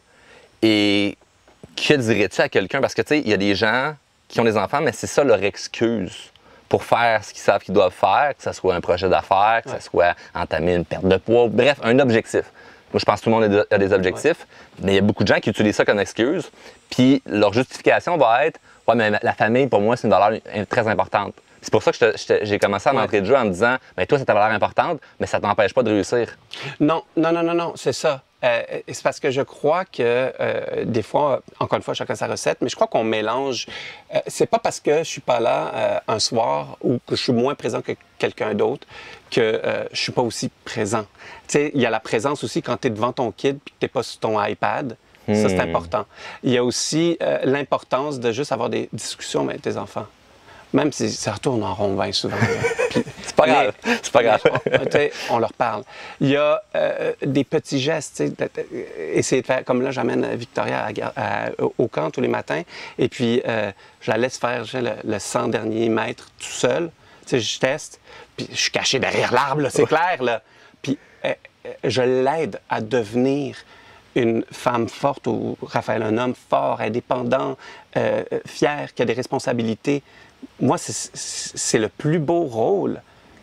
Et que dirais-tu à quelqu'un? Parce que, tu sais, il y a des gens qui ont des enfants, mais c'est ça leur excuse pour faire ce qu'ils savent qu'ils doivent faire, que ce soit un projet d'affaires, que ce ouais. soit entamer une perte de poids, bref, un objectif. Moi, je pense que tout le monde a des objectifs, ouais. mais il y a beaucoup de gens qui utilisent ça comme excuse, puis leur justification va être « Ouais, mais la famille, pour moi, c'est une valeur très importante. » C'est pour ça que j'ai commencé à m'entrer ouais. de jeu en me disant « Bien, toi, c'est ta valeur importante, mais ça ne t'empêche pas de réussir. » Non, non, non, non, non, c'est ça. Euh, c'est parce que je crois que euh, des fois, encore une fois, chacun sa recette, mais je crois qu'on mélange. Euh, c'est pas parce que je suis pas là euh, un soir ou que je suis moins présent que quelqu'un d'autre que euh, je suis pas aussi présent. Tu sais, il y a la présence aussi quand tu es devant ton kid puis que tu n'es pas sur ton iPad. Hmm. Ça, c'est important. Il y a aussi euh, l'importance de juste avoir des discussions avec tes enfants. Même si ça retourne en rond bien souvent. C'est pas grave. C'est pas grave. On, on leur parle. Il y a euh, des petits gestes. Essayer de faire, comme là, j'amène Victoria à, à, au camp tous les matins et puis euh, je la laisse faire le, le cent derniers mètres tout seul. T'sais, je teste, puis je suis caché derrière l'arbre, c'est clair. Là. Puis euh, je l'aide à devenir une femme forte ou Raphaël, un homme fort, indépendant, euh, fier, qui a des responsabilités. Moi, c'est le plus beau rôle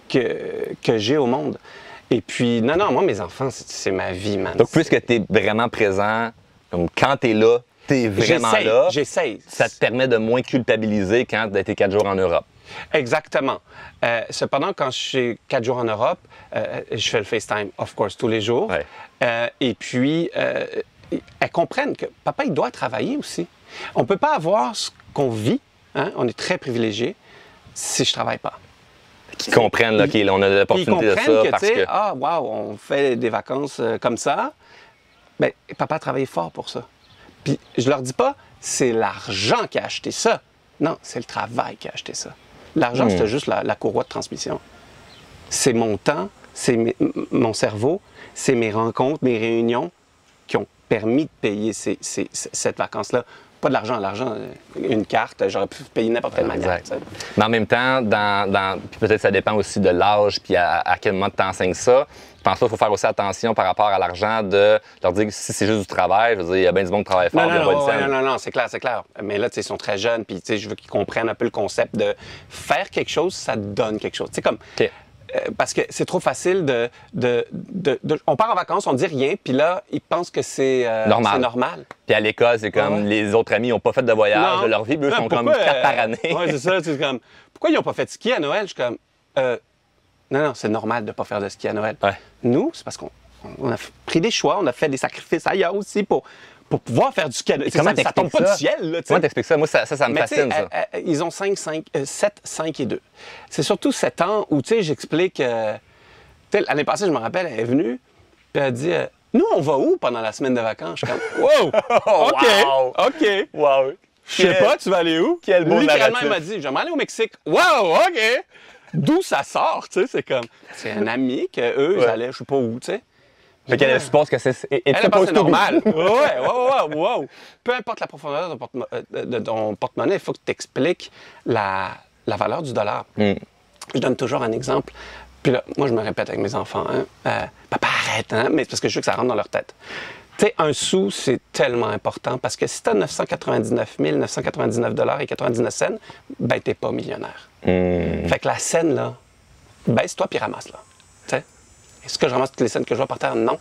que, que j'ai au monde. Et puis, non, non, moi, mes enfants, c'est ma vie, man. Donc, puisque tu es vraiment présent, comme quand tu es là, tu es vraiment là. J'essaie. Ça te permet de moins culpabiliser quand tu as été quatre jours en Europe. Exactement. Euh, cependant, quand je suis quatre jours en Europe, euh, je fais le FaceTime, of course, tous les jours. Ouais. Euh, et puis, euh, elles comprennent que papa, il doit travailler aussi. On ne peut pas avoir ce qu'on vit. Hein? On est très privilégiés si je ne travaille pas. Qu'ils comprennent là, qu'ils on a l'opportunité de ça. Que, parce que... Ah, wow, on fait des vacances euh, comme ça. Bien, papa a travaillé fort pour ça. Puis je leur dis pas, c'est l'argent qui a acheté ça. Non, c'est le travail qui a acheté ça. L'argent, mmh. c'était juste la, la courroie de transmission. C'est mon temps, c'est mon cerveau, c'est mes rencontres, mes réunions qui ont permis de payer ces, ces, cette vacance-là. Pas de l'argent, l'argent, une carte, j'aurais pu payer n'importe quelle manière. Mais en même temps, dans, dans, puis peut-être ça dépend aussi de l'âge puis à, à quel moment tu enseignes ça. Je pense qu'il faut faire aussi attention par rapport à l'argent de leur dire que si c'est juste du travail, je veux dire, il y a bien du monde qui travaille fort. Non, non, non, ouais, non, non, non c'est clair, c'est clair. Mais là, tu sais, ils sont très jeunes, puis tu sais, je veux qu'ils comprennent un peu le concept de faire quelque chose, ça donne quelque chose. Tu sais, comme... Okay. Euh, parce que c'est trop facile de, de, de, de... On part en vacances, on dit rien, puis là, ils pensent que c'est euh, normal. normal. Puis à l'école, c'est comme ouais. les autres amis n'ont pas fait de voyage non. de leur vie, eux non, sont pourquoi, comme quatre euh, par année. Oui, c'est ça. C'est comme, pourquoi ils n'ont pas fait de ski à Noël? Je suis comme, euh, non, non, c'est normal de ne pas faire de ski à Noël. Ouais. Nous, c'est parce qu'on on a pris des choix, on a fait des sacrifices ailleurs aussi pour... pour pouvoir faire du ski. Comment ça, ça tombe pas ça? du ciel. Là, comment t'expliques ça? Moi, ça, ça, ça me mais fascine. Ça. Euh, euh, ils ont cinq, cinq, euh, sept, cinq et deux. C'est surtout sept ans où, tu sais, j'explique... Euh, l'année passée, je me rappelle, elle est venue, puis elle a dit euh, nous, on va où pendant la semaine de vacances? Je suis comme wow! OK! Wow. OK! Wow! Je sais pas, tu vas aller où? Quel beau Littéralement, elle m'a dit j'aimerais aller au Mexique. Wow! OK! D'où ça sort, tu sais? C'est comme. C'est un ami qu'eux, ouais. ils allaient, je sais pas où, tu sais. Fait qu'elle ouais. suppose que c'est. Elle pense que c'est normal. ouais, ouais, ouais, wow! Peu importe la profondeur de ton porte-monnaie, de ton porte-monnaie, il faut que tu expliques la, la valeur du dollar. Mm. Je donne toujours un exemple. Puis là, moi, je me répète avec mes enfants, hein, euh, papa, arrête, hein, mais c'est parce que je veux que ça rentre dans leur tête. Tu sais, un sou, c'est tellement important parce que si tu as neuf cent quatre-vingt-dix-neuf mille neuf cent quatre-vingt-dix-neuf dollars et quatre-vingt-dix-neuf cents, ben, t'es pas millionnaire. Mm. Fait que la scène, là, baisse-toi puis ramasse-la. Tu sais, est-ce que je ramasse toutes les scènes que je vois par terre? Non.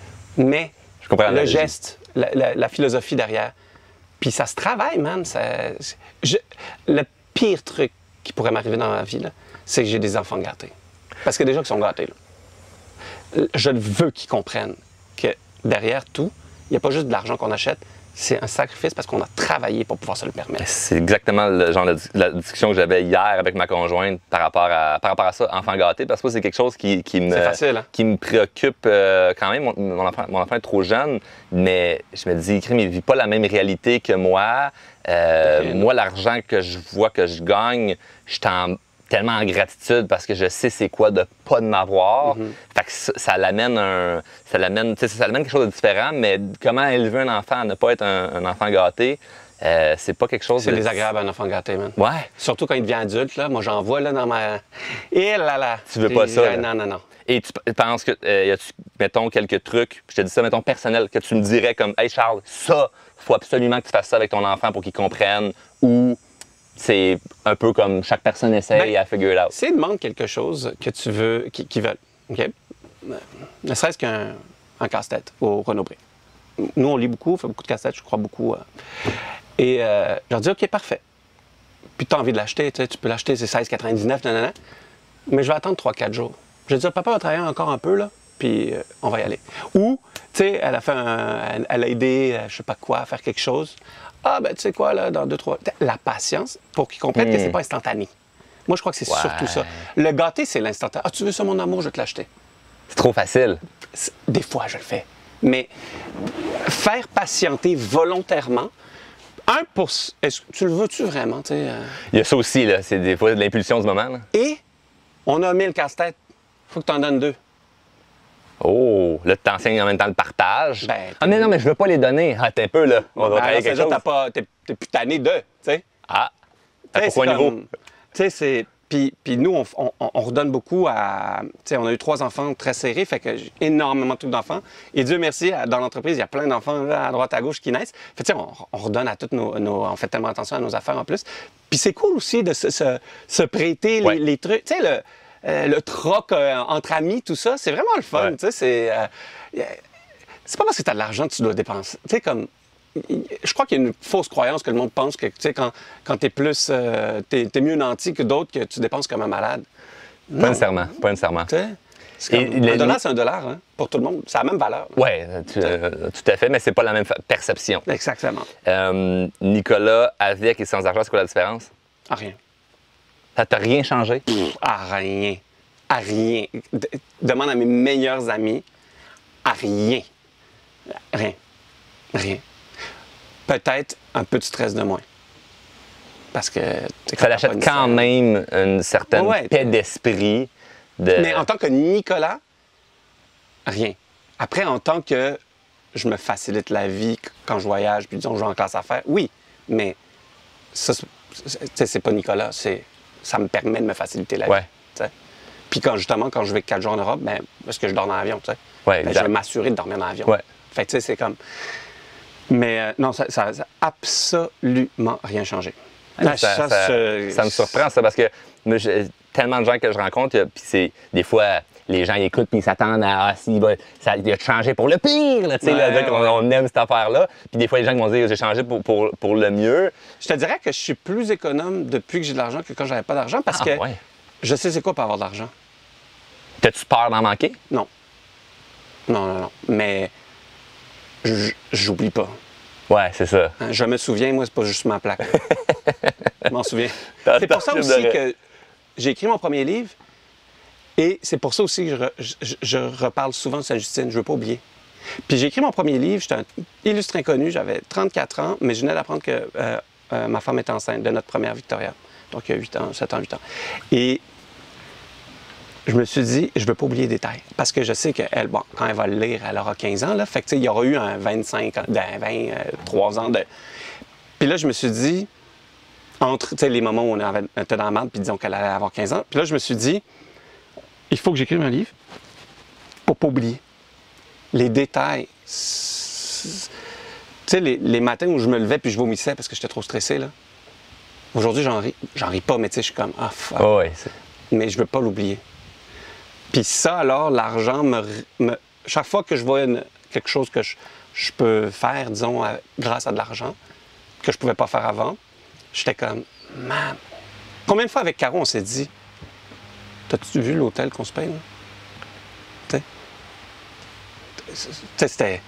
Mais je comprends le geste, la, la, la philosophie derrière, puis ça se travaille, man. Ça, je, le pire truc qui pourrait m'arriver dans ma vie, c'est que j'ai des enfants gâtés. Parce que déjà qu'ils sont gâtés, là. Je veux qu'ils comprennent que derrière tout, il n'y a pas juste de l'argent qu'on achète, c'est un sacrifice parce qu'on a travaillé pour pouvoir se le permettre. C'est exactement le genre de la discussion que j'avais hier avec ma conjointe par rapport à, par rapport à ça, enfant gâté, parce que c'est quelque chose qui, qui, me, facile, hein? qui me préoccupe euh, quand même. Mon, mon, enfant, mon enfant est trop jeune, mais je me dis, il ne vit pas la même réalité que moi. Euh, okay, moi, l'argent que je vois que je gagne, je suis en tellement en gratitude parce que je sais c'est quoi de pas de m'avoir. Mm-hmm. Fait que ça, ça l'amène un, ça l'amène, ça l'amène quelque chose de différent, mais comment élever un enfant à ne pas être un, un enfant gâté, euh, c'est pas quelque chose c'est de... C'est désagréable un enfant gâté, man. Ouais. Surtout quand il devient adulte, là. Moi, j'en vois, là, dans ma... Et là, là. Tu veux pas ça, là. Non, non, non. Et tu penses que, euh, y a-tu, mettons, quelques trucs, je te dis ça, mettons, personnel, que tu me dirais comme, hey Charles, ça, faut absolument que tu fasses ça avec ton enfant pour qu'il comprenne, ou c'est un peu comme chaque personne essaye ben, à figure it out. S'ils demandent quelque chose que tu veux, qu'ils qui veulent, OK? Ne serait-ce qu'un un casse-tête au Renaud-Bré. Nous, on lit beaucoup, on fait beaucoup de casse-têtes, je crois beaucoup. Euh, et euh, je leur dis, OK, parfait. Puis tu as envie de l'acheter, tu peux l'acheter, c'est seize quatre-vingt-dix-neuf, nanana. Mais je vais attendre trois quatre jours. Je vais dire, papa va travailler encore un peu, là, puis euh, on va y aller. Ou, tu sais, elle a fait un, elle, elle a aidé, euh, je sais pas quoi, à faire quelque chose. Ah, ben, tu sais quoi, là, dans deux, trois... La patience pour qu'ils comprennent mmh. que c'est pas instantané. Moi, je crois que c'est ouais. surtout ça. Le gâté, c'est l'instantané. Ah, tu veux ça, mon amour, je vais te l'acheter. C'est trop facile. Des fois, je le fais. Mais faire patienter volontairement, un pour... Est-ce que tu le veux-tu vraiment, tu sais? Euh... Il y a ça aussi, là. C'est des fois de l'impulsion du moment, là. Et on a mille casse-têtes. Il faut que tu en donnes deux. Oh, là, tu t'enseignes en même temps le partage. Ben, ah, mais non, mais je veux pas les donner. Ah, t'es un peu, là. On ben, va travailler quelque chose. T'as pas, t'es, t'es plus tanné de, tu sais. Ah, à pourquoi niveau? Tu sais, c'est... Puis, puis nous, on, on, on redonne beaucoup à... Tu sais, on a eu trois enfants très serrés, fait que j'ai énormément de trucs d'enfants. Et Dieu merci, dans l'entreprise, il y a plein d'enfants là, à droite, à gauche qui naissent. Fait tu sais, on, on redonne à toutes nos, nos... On fait tellement attention à nos affaires en plus. Puis c'est cool aussi de se, se, se prêter les, ouais. les trucs. Tu sais, le... Euh, le troc euh, entre amis, tout ça, c'est vraiment le fun. Ouais. Tu sais, c'est, euh, c'est pas parce que tu as de l'argent que tu dois dépenser. Tu sais, comme, je crois qu'il y a une fausse croyance que le monde pense que, tu sais, quand, quand tu es plus, euh, t'es, t'es mieux nanti que d'autres, que tu dépenses comme un malade. Non. Pas nécessairement, pas nécessairement. Tu sais, c'est comme, Et un les... dollar, c'est un dollar, hein, pour tout le monde. C'est la même valeur. Oui, euh, tout à fait, mais c'est pas la même perception. Exactement. Euh, Nicolas, avec et sans argent, c'est quoi la différence? Ah, rien. Ça t'a rien changé? À rien. À rien. De- demande à mes meilleurs amis. À rien. Rien. Rien. Peut-être un peu de stress de moins. Parce que... Ça l'achète quand même une certaine ouais, paix d'esprit. De... Mais en tant que Nicolas, rien. Après, en tant que je me facilite la vie quand je voyage, puis disons, je vais en classe affaires, oui. Mais ça, c'est, c'est pas Nicolas, c'est... ça me permet de me faciliter la vie. Ouais. T'sais. Puis quand, justement, quand je vais quatre jours en Europe, ben, parce que je dors dans l'avion, tu sais. Ouais, ben, je vais m'assurer de dormir dans l'avion. Ouais. Fait que, tu sais, c'est comme... Mais euh, non, ça n'a absolument rien changé. Ça, ça, ça, je... ça me surprend, ça, parce que moi, j'ai tellement de gens que je rencontre, puis c'est des fois... Les gens ils écoutent puis ils s'attendent à ah, si, bah, ça il a changé pour le pire, là, tu sais, ouais, là, ouais. on, on aime cette affaire-là. Puis des fois, les gens vont dire j'ai changé pour, pour, pour le mieux. Je te dirais que je suis plus économe depuis que j'ai de l'argent que quand j'avais pas d'argent parce ah, que ouais. je sais c'est quoi pour avoir de l'argent. T'as-tu peur d'en manquer? Non. Non, non, non. Mais j'oublie pas. Ouais, c'est ça. Hein, je me souviens, moi, c'est pas juste ma plaque. Je m'en souviens. C'est pour ça aussi que j'ai écrit mon premier livre. Et c'est pour ça aussi que je, re, je, je reparle souvent de Sainte-Justine, je ne veux pas oublier. Puis j'ai écrit mon premier livre, j'étais un illustre inconnu, j'avais trente-quatre ans, mais je venais d'apprendre que euh, euh, ma femme était enceinte de notre première Victoria. Donc il y a huit ans, sept ans, huit ans. Et je me suis dit, je ne veux pas oublier les détails. Parce que je sais qu'elle, bon, quand elle va le lire, elle aura quinze ans, là. Fait que tu sais, il y aura eu un vingt-cinq ans, vingt-trois ans de... Puis là, je me suis dit, entre les moments où on était dans la merde, puis disons qu'elle allait avoir quinze ans, puis là, je me suis dit, il faut que j'écrive un livre pour ne pas oublier. Les détails. Tu sais, les, les matins où je me levais puis je vomissais parce que j'étais trop stressé, là. Aujourd'hui, j'en ris. J'en ris pas, mais tu sais, je suis comme, ah, fuck. Oh ouais, mais je veux pas l'oublier. Puis ça, alors, l'argent me, me... Chaque fois que je vois une, quelque chose que je, je peux faire, disons, à, grâce à de l'argent, que je pouvais pas faire avant, j'étais comme, man, Combien de fois avec Caro, on s'est dit, t'as-tu vu l'hôtel qu'on se paye, là? Tu sais, c'était...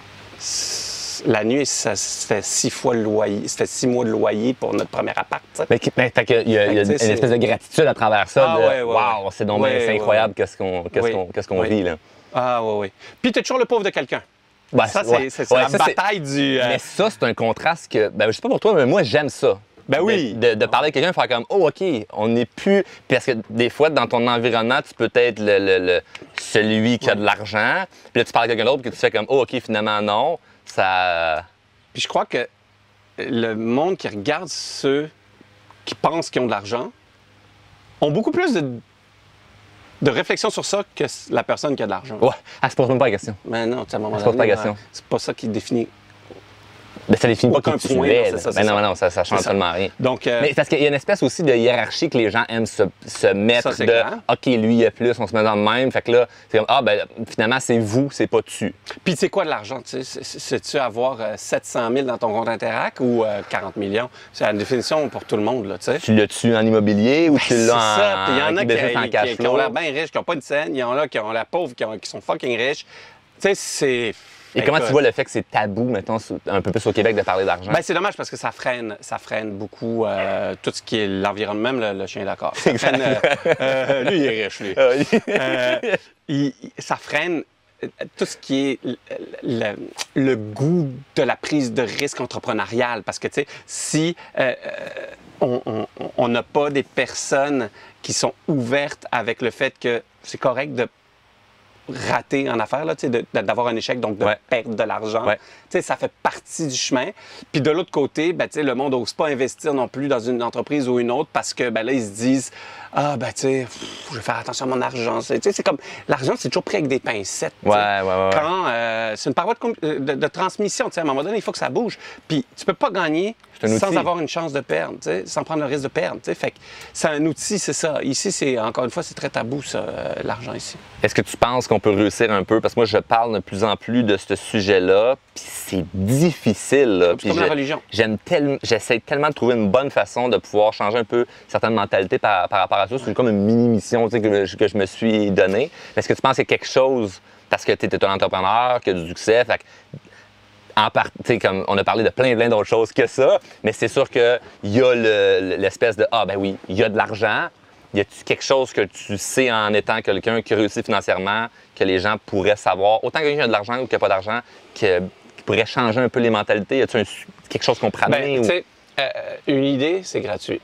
La nuit, ça, c'était six fois le loyer, c'était six mois de loyer pour notre premier appart. T'sais. Mais, mais fait que, il y a, il y a une espèce de gratitude à travers ça. Ah, de, ouais, ouais, wow, c'est donc ouais, c'est incroyable ouais. qu'est-ce qu'on qu'est-ce oui. qu'on qu'est-ce qu'on oui. vit là. Ah oui, oui. Puis t'es toujours le pauvre de quelqu'un. Ben, ça, ouais. c'est ouais, la ça, bataille du... Euh... Mais ça, c'est un contraste que, ben, je sais pas pour toi, mais moi, j'aime ça. Ben oui. De, de, de parler à quelqu'un et faire comme, oh, OK, on n'est plus. Parce que des fois, dans ton environnement, tu peux être le, le, le, celui qui a de l'argent. Puis là, tu parles à quelqu'un d'autre, que tu fais comme, oh, OK, finalement, non. Ça. Puis je crois que le monde qui regarde ceux qui pensent qu'ils ont de l'argent ont beaucoup plus de, de réflexion sur ça que la personne qui a de l'argent. Ouais, elle se pose même pas la question. Mais non, tu sais, à un moment Elle se pose pas la donné, question. c'est pas ça qui définit. Ben, ça définit pas Aucun qui tu point, es. non, c'est ça, Ben c'est non, ça. non, ça, ça change C'est ça. tellement rien. Donc, euh, Mais parce qu'il y a une espèce aussi de hiérarchie que les gens aiment se, se mettre Ça, c'est de clair. OK, lui, il a plus, on se met dans le même. Fait que là, c'est comme, ah, ben finalement, c'est vous, c'est pas tu. puis tu sais quoi de l'argent? Tu sais, c'est- C'est-tu avoir euh, sept cent mille dans ton compte Interac ou euh, quarante millions? C'est la définition pour tout le monde, là, tu sais. Tu l'as-tu en immobilier ou tu C'est l'as en, ça. Puis il y en a qui business en qui, cash qui, qui ont flow? l'air bien riches, qui n'ont pas une scène. Il y en a qui ont l'air pauvres, qui, ont- qui sont fucking riches. Tu sais, c'est... Et comment Écoute, tu vois le fait que c'est tabou, mettons, sous- un peu plus au Québec, de parler d'argent? Ben, c'est dommage parce que ça freine, ça freine beaucoup euh, tout ce qui est l'environnement, même le, le chien d'accord. Ça freine, euh, euh, lui, il est riche, lui. Ah oui. Euh, il- il- ça freine euh, tout ce qui est le, le- le goût de la prise de risque entrepreneuriale. Parce que, tu sais, si euh, euh, on- on on n'a pas des personnes qui sont ouvertes avec le fait que c'est correct de rater en affaires, là, tu sais, de- de- d'avoir un échec, donc de Ouais. perdre de l'argent. Ouais. Tu sais, ça fait partie du chemin. Puis de l'autre côté, ben, tu sais, le monde n'ose pas investir non plus dans une entreprise ou une autre parce que ben, là, ils se disent « Ah, ben tu sais, pff, je vais faire attention à mon argent. » Tu sais, c'est comme, l'argent, c'est toujours pris avec des pincettes. tu sais. Ouais, ouais, ouais, ouais. Quand euh, c'est une paroi de, com- de- de transmission, tu sais, à un moment donné, il faut que ça bouge. Puis tu peux pas gagner C'est un sans outil. avoir une chance de perdre, tu sais, sans prendre le risque de perdre. tu sais. Fait que c'est un outil, c'est ça. Ici, c'est encore une fois, c'est très tabou, ça, euh, l'argent ici. Est-ce que tu penses qu'on peut réussir un peu? Parce que moi, je parle de plus en plus de ce sujet-là, puis c'est difficile. là. C'est Puis comme la je- religion. J'aime tellement, j'essaie tellement de trouver une bonne façon de pouvoir changer un peu certaines mentalités par, par rapport à ça. C'est comme une mini-mission, tu sais, que, je- que je me suis donnée. Est-ce que tu penses qu'il y a quelque chose, parce que tu es un entrepreneur, qui a du succès, fait que en part, tu sais, comme on a parlé de plein, plein d'autres choses que ça, mais c'est sûr qu'il y a le- l'espèce de, ah ben oui, il y a de l'argent. Y a-tu quelque chose que tu sais en étant quelqu'un qui réussit financièrement, que les gens pourraient savoir, autant quelqu'un qui a de l'argent ou qui n'a pas d'argent, que- qui pourrait changer un peu les mentalités? Y a-tu un su- quelque chose qu'on pourrait Ben, amener? tu ou- sais, euh, une idée, c'est gratuit.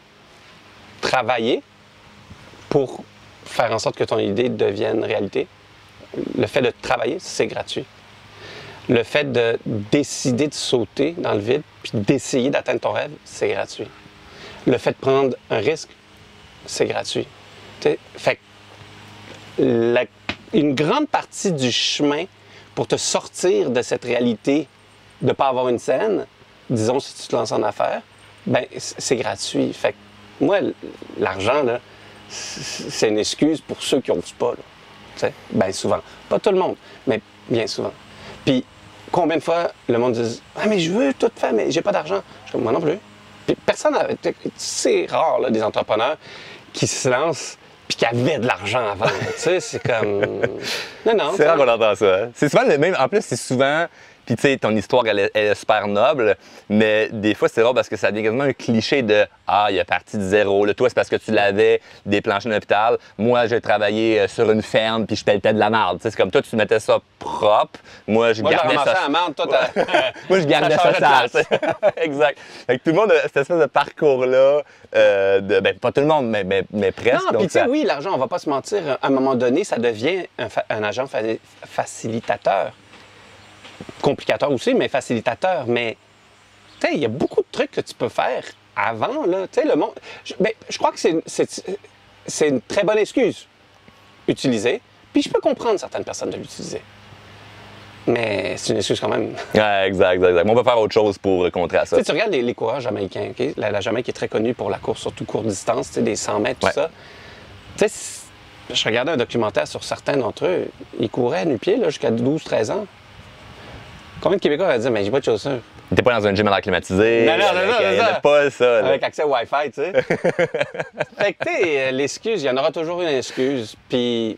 Travailler pour faire en sorte que ton idée devienne réalité, le fait de travailler, c'est gratuit. Le fait de décider de sauter dans le vide puis d'essayer d'atteindre ton rêve, c'est gratuit. Le fait de prendre un risque, c'est gratuit. Tu sais, fait que la- une grande partie du chemin pour te sortir de cette réalité de ne pas avoir une scène, disons si tu te lances en affaires, ben c- c'est gratuit. Fait que moi, l- l'argent, là, c- c'est une excuse pour ceux qui n'osent pas. Là. Tu sais, bien souvent. Pas tout le monde, mais bien souvent. Puis combien de fois le monde dit « Ah, mais je veux tout faire, mais j'ai pas d'argent. » Je suis comme « Moi non plus. » Puis personne n'a... C'est rare, là, des entrepreneurs qui se lancent puis qui avaient de l'argent avant. Tu sais, c'est comme... Non, non. C'est rare qu'on entend ça. hein. C'est souvent le même. En plus, c'est souvent. Puis, tu sais, ton histoire, elle est, elle est super noble, mais des fois, c'est rare parce que ça devient quasiment un cliché de Ah, il est parti de zéro. Là, toi, c'est parce que tu l'avais des planchers d'hôpital. Moi, j'ai travaillé euh, sur une ferme, puis je pelletais de la merde. Tu sais, c'est comme toi, tu mettais ça propre. Moi, je Moi, je gardais ramassais ça. la merde, toi, t'as... Moi, je gardais Ça ça, changeait de sale. tu sais. Exact. Fait que tout le monde a cette espèce de parcours-là. euh, de, ben, pas tout le monde, mais, mais, mais presque. Non, donc puis tu sais, ça- oui, l'argent, on va pas se mentir, à un moment donné, ça devient un, fa- un agent fa- facilitateur. Complicateur aussi, mais facilitateur. Mais, tu sais, il y a beaucoup de trucs que tu peux faire avant, là. Tu sais, le monde... Je, ben, je crois que c'est une- c'est c'est une très bonne excuse utilisée, puis je peux comprendre certaines personnes de l'utiliser. Mais c'est une excuse quand même. Ouais, exact, exact, exact. On va faire autre chose pour euh, contrer à ça. Tu sais, tu regardes les, les coureurs jamaïcains, OK? La, la Jamaïque est très connue pour la course, surtout courte distance, tu sais, des cent mètres, tout Ouais. ça. Tu sais, c- je regardais un documentaire sur certains d'entre eux. Ils couraient à nu-pied là, jusqu'à douze treize ans. Combien de Québécois vont dire « Mais j'ai pas de chaussures. » T'es pas dans un gym à l'air climatisé. Non, non, non, non, il y en a ça. pas ça. Là. Avec accès Wi-Fi, tu sais. Fait que, tu sais, l'excuse, il y en aura toujours une excuse. Puis,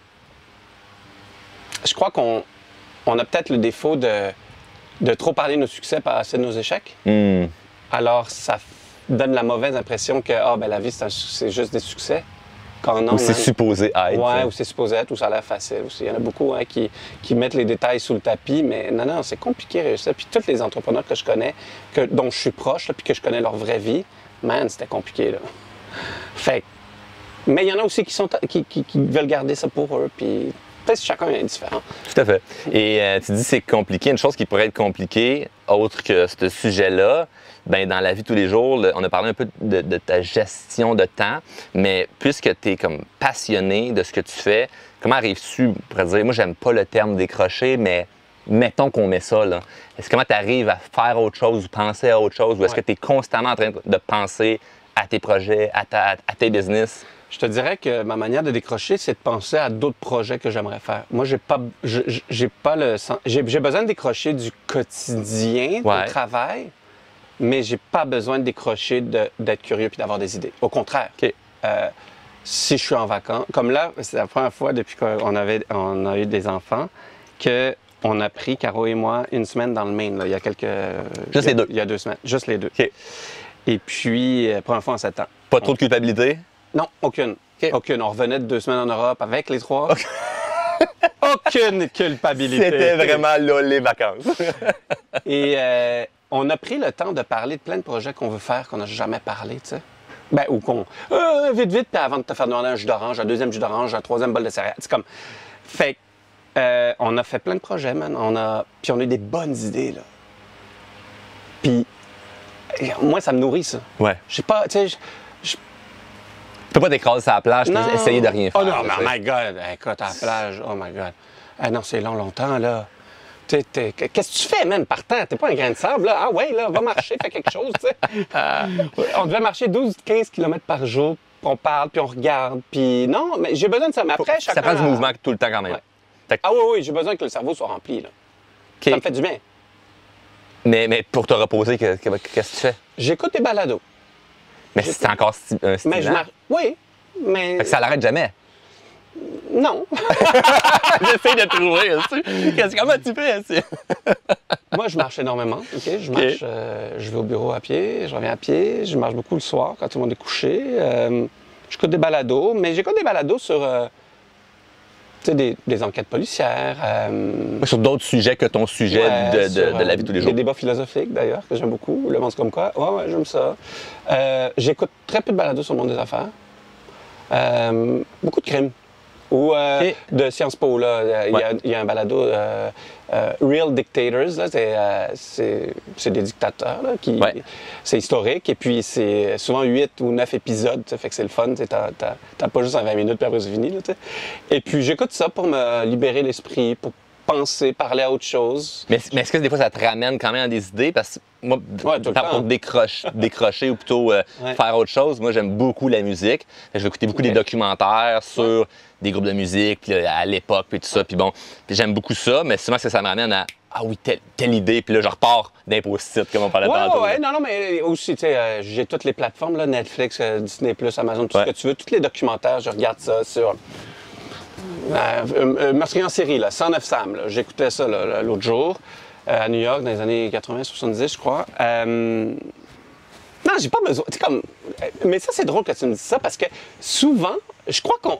je crois qu'on on a peut-être le défaut de, de trop parler de nos succès, pas assez de nos échecs. Mm. Alors, ça donne la mauvaise impression que ah, ben, la vie, c'est, un, c'est juste des succès. Quand non, Ou c'est man, supposé être. ouais, ça. ou c'est supposé être, ou ça a l'air facile aussi. Il y en a beaucoup hein, qui, qui mettent les détails sous le tapis, mais non, non, c'est compliqué de réussir. Puis tous les entrepreneurs que je connais, que, dont je suis proche, là, puis que je connais leur vraie vie, man, c'était compliqué, là. Fait que- mais il y en a aussi qui, sont, qui, qui, qui veulent garder ça pour eux, puis peut-être que chacun est différent. Tout à fait. Et euh, tu dis c'est compliqué. Une chose qui pourrait être compliquée, autre que ce sujet-là, ben dans la vie de tous les jours, le- on a parlé un peu de, de ta gestion de temps, mais puisque tu es comme passionné de ce que tu fais, comment arrives-tu, on pourrait dire, moi j'aime pas le terme décrocher, mais mettons qu'on met ça, là. Est-ce comment tu arrives à faire autre chose ou penser à autre chose, ou est-ce Ouais. que tu es constamment en train de penser à tes projets, à, ta, à tes business? Je te dirais que ma manière de décrocher, c'est de penser à d'autres projets que j'aimerais faire. Moi, j'ai pas, je- je- j'ai pas le sens. J'ai, j'ai besoin de décrocher du quotidien, Ouais. du travail, mais j'ai pas besoin de décrocher de- d'être curieux puis d'avoir des idées. Au contraire. OK. Euh, si je suis en vacances, comme là, c'est la première fois depuis qu'on avait, on a eu des enfants que on a pris, Caro et moi, une semaine dans le Maine, là, il y a quelques... Juste il y a- les deux. Il y a deux semaines. Juste les deux. OK. Et puis, euh, première fois en sept ans. Pas trop de culpabilité? Non, aucune. OK. Aucune. On revenait de deux semaines en Europe avec les trois. Aucune culpabilité. C'était vraiment là les vacances. Et euh, on a pris le temps de parler de plein de projets qu'on veut faire, qu'on n'a jamais parlé, tu sais. Ben, ou qu'on. Euh, vite, vite, puis avant de te faire demander un jus d'orange, un deuxième jus d'orange, un troisième bol de céréales. C'est comme. Fait que, euh, on a fait plein de projets, man. On a... Puis on a eu des bonnes idées, là. Puis, euh, moi, ça me nourrit, ça. Ouais. Je sais pas, tu sais. je- je- Tu peux pas t'écraser sur la plage, tu peux Non. essayer de rien faire. Oh non, mais tu oh sais. my God, écoute, à la plage, oh my God. Ah non, c'est long, longtemps, là. Tu sais, t'es- Qu'est-ce que tu fais, man, partant? T'es pas un grain de sable, là? Ah ouais, là, va marcher, fais quelque chose, tu sais. On devait marcher douze à quinze kilomètres par jour, puis on parle, puis on regarde, puis non, mais j'ai besoin de ça. Mais après, Ça chacun... prend du mouvement tout le temps quand même. Ouais. Fait que- Ah oui, oui, j'ai besoin que le cerveau soit rempli, là. OK. Ça me fait du bien. mais, mais pour te reposer, que- que- qu'est-ce que tu fais? J'écoute des balados. Mais c'est encore sti- un stimulant. Mais je marche... Oui, mais... Fait que ça l'arrête jamais. Non. J'essaie de trouver, tu sais. Qu'est-ce- Comment tu fais, tu sais? Moi, je marche énormément. OK? Je marche, euh, je vais au bureau à pied, je reviens à pied. Je marche beaucoup le soir quand tout le monde est couché. Euh, j'écoute des balados, mais j'écoute des balados sur euh, tu sais, des, des enquêtes policières. euh, Sur d'autres sujets que ton sujet ouais, de, de- sur, de la euh, vie de tous les jours. Des débats philosophiques, d'ailleurs, que j'aime beaucoup. Le monde c'est comme quoi. Ouais, ouais, j'aime ça. Euh, j'écoute très peu de balados sur le monde des affaires. Euh, beaucoup de crimes. Ou euh, Ok. de Sciences Po, là. Il y a, Ouais. il y a un balado, euh, euh, Real Dictators, là. C'est, euh, c'est, c'est des dictateurs, là, qui... Ouais. C'est historique, et puis c'est souvent huit ou neuf épisodes, ça fait que c'est le fun. T'as, t'as, t'as pas juste en vingt minutes, puis après c'est fini, là, t'sais. Et puis j'écoute ça pour me libérer l'esprit, pour penser, parler à autre chose. Mais, mais est-ce que des fois, ça te ramène quand même à des idées? Parce que moi, Ouais, tout le pour temps. décrocher, décrocher ou plutôt euh, Ouais. faire autre chose, moi, j'aime beaucoup la musique. Fait que Je vais écouter beaucoup Ok. des documentaires sur des groupes de musique, puis là, à l'époque, puis tout ça. Puis bon, puis j'aime beaucoup ça, mais souvent, ça, ça me ramène à « Ah oui, telle, telle idée », puis là, je repars d'un post-it, comme on parlait Ouais, tantôt. ouais, ouais, non, non, mais aussi, tu sais, euh, j'ai toutes les plateformes, là, Netflix, euh, Disney+, Amazon, tout Ouais. ce que tu veux, tous les documentaires, je regarde ça sur... Euh, euh, euh, Meurtrier en série, là, Son of Sam, là, j'écoutais ça là, là, l'autre jour, euh, à New York, dans les années quatre-vingts soixante-dix, je crois. Euh, Non, j'ai pas besoin, tu sais, comme... euh, Mais ça, c'est drôle que tu me dises ça, parce que souvent, je crois qu'on...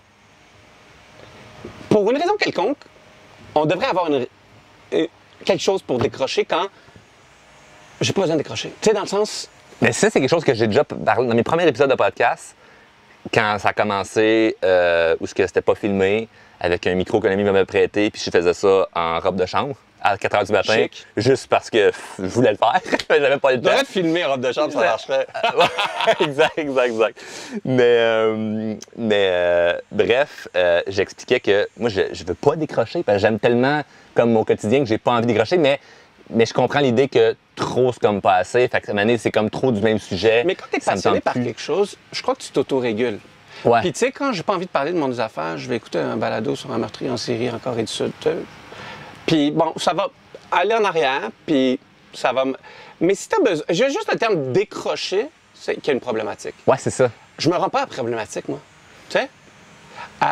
Pour une raison quelconque, on devrait avoir une... euh, quelque chose pour décrocher quand j'ai pas besoin de décrocher. Tu sais, dans le sens... Mais ça, c'est quelque chose que j'ai déjà parlé dans mes premiers épisodes de podcast, quand ça a commencé, euh, où ce que c'était pas filmé, avec un micro qu'un ami m'avait prêté, puis je faisais ça en robe de chambre, à quatre heures du matin, Chic. juste parce que je voulais le faire. J'avais pas le Je temps. devrais te filmer en robe de chambre, ça marcherait. exact, exact, exact. Mais, euh, mais euh, bref, euh, j'expliquais que moi, je, je veux pas décrocher, parce que j'aime tellement comme mon quotidien que j'ai pas envie de décrocher, mais, mais je comprends l'idée que trop, c'est comme pas assez. Fait que cette année, c'est comme trop du même sujet. Mais quand tu es Ça me passionné tente par plus. quelque chose, je crois que tu t'auto-régules. Ouais. Puis tu sais, quand j'ai pas envie de parler de mon affaires, je vais écouter un balado sur un meurtrier en série en Corée du Sud. tu sais. Puis bon, ça va aller en arrière, puis ça va... me- Mais si tu as besoin. J'ai juste le terme décrocher, c'est qu'il y a une problématique. Ouais, c'est ça. Je me rends pas à problématique, moi. Tu sais? Euh,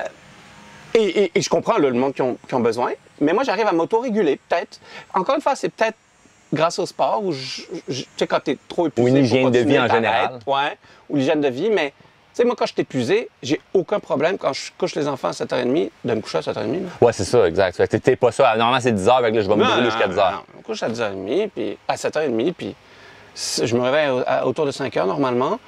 et, et, et je comprends là, le monde qui ont, qui ont besoin, mais moi, j'arrive à m'auto-réguler, peut-être. Encore une fois, c'est peut-être grâce au sport, où je, je, tu sais, quand tu es trop épuisé. Ou une hygiène de vie en général. Ouais, ou l'hygiène de vie, mais. Tu sais, moi, quand je suis épuisé, j'ai aucun problème quand je couche les enfants à sept heures trente de me coucher à sept heures trente. Ouais, c'est ça, exact. Fait que t'es pas ça. Normalement, c'est dix heures, avec là, je vais me brûler jusqu'à dix heures. Non, on couche à dix heures trente, puis à sept heures trente, puis je me réveille autour de cinq heures normalement,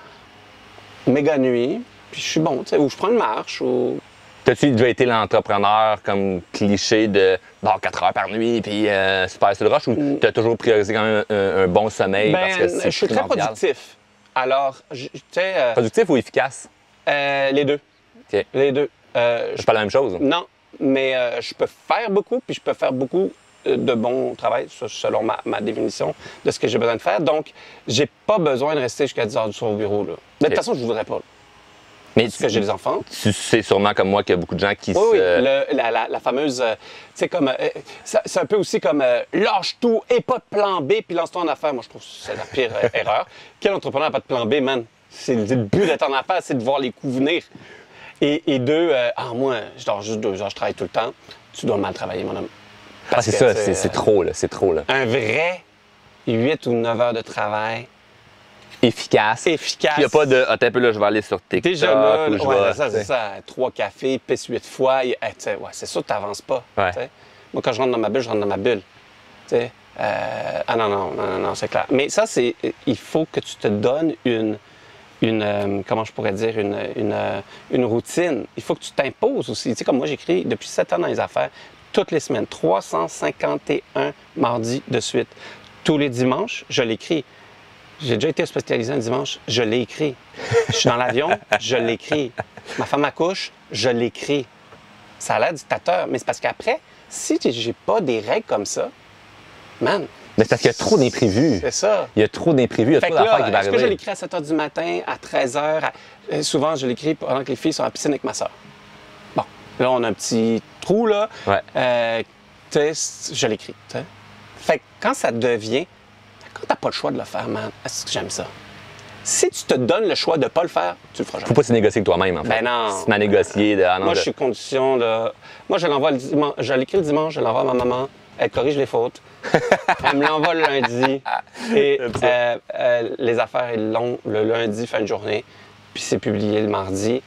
méga nuit, puis je suis bon, tu sais, ou je prends une marche, ou... T'as-tu déjà été l'entrepreneur comme cliché de bon, quatre heures par nuit, puis euh, super sur le rush, ou mm. t'as toujours priorisé quand même un, un bon sommeil? Ben, parce que c'est je suis très productif. Alors, tu sais... Euh, productif ou efficace? Euh, les deux. OK. Les deux. Euh, c'est pas la même chose? Non, mais euh, je peux faire beaucoup, puis je peux faire beaucoup de bon travail, selon ma, ma définition de ce que j'ai besoin de faire. Donc, j'ai pas besoin de rester jusqu'à dix heures du soir au bureau. Là. Mais de toute façon, je voudrais pas. Mais parce que j'ai des enfants. Tu sais sûrement comme moi qu'il y a beaucoup de gens qui oui, se... Oui, le, la, la, la fameuse... Euh, tu sais, comme... Euh, c'est un peu aussi comme euh, lâche tout et pas de plan B, puis lance-toi en affaires. Moi, je trouve que c'est la pire euh, erreur. Quel entrepreneur n'a pas de plan B, man? C'est le but d'être en affaires, c'est de voir les coups venir. Et, et deux, euh, ah, moi, je dors juste deux heures, je travaille tout le temps. Tu dois mal travailler, mon homme. Ah, c'est ça, c'est euh, trop, là, c'est trop, là. Un vrai huit ou neuf heures de travail. Efficace. Efficace. Il n'y a pas de, ah, t'es un peu là, je vais aller sur TikTok. Déjà là, ou ouais, je vais, ça, c'est ça. Trois cafés, pisse huit fois. Et, ouais, c'est sûr que tu n'avances pas. Ouais. Moi, quand je rentre dans ma bulle, je rentre dans ma bulle. Euh, ah non, non, non, non, non c'est clair. Mais ça, c'est, il faut que tu te donnes une, une euh, comment je pourrais dire, une, une, euh, une routine. Il faut que tu t'imposes aussi. Tu sais, comme moi, j'écris depuis sept ans dans les affaires, toutes les semaines, trois cent cinquante et un mardis de suite. Tous les dimanches, je l'écris. J'ai déjà été hospitalisé un dimanche, je l'ai écrit. Je suis dans l'avion, je l'écris. Ma femme accouche, je l'écris. Ça a l'air dictateur, mais c'est parce qu'après, si j'ai pas des règles comme ça, man... Mais c'est parce qu'il y a trop d'imprévus. C'est ça. Il y a trop d'imprévus, il y a fait trop d'affaires qui vont arriver. Est-ce que je l'écris à sept heures du matin, à treize heures? À... Souvent, je l'écris pendant que les filles sont à la piscine avec ma soeur. Bon, là, on a un petit trou, là. Ouais. Euh, tu sais, je l'écris, tu sais. Fait que quand ça devient... Quand t'as pas le choix de le faire, man, est-ce que j'aime ça? Si tu te donnes le choix de ne pas le faire, tu le feras jamais. Faut pas se négocier avec toi-même, en fait. Ben non. Si tu m'as négocié de... Ah non, moi, je de... suis condition de... Moi, je l'envoie le dimanche. Je l'écris le dimanche, je l'envoie à ma maman. Elle corrige les fautes. Elle me l'envoie le lundi. Et euh, euh, les affaires, ils l'ont le lundi, fin de journée. Puis c'est publié le mardi.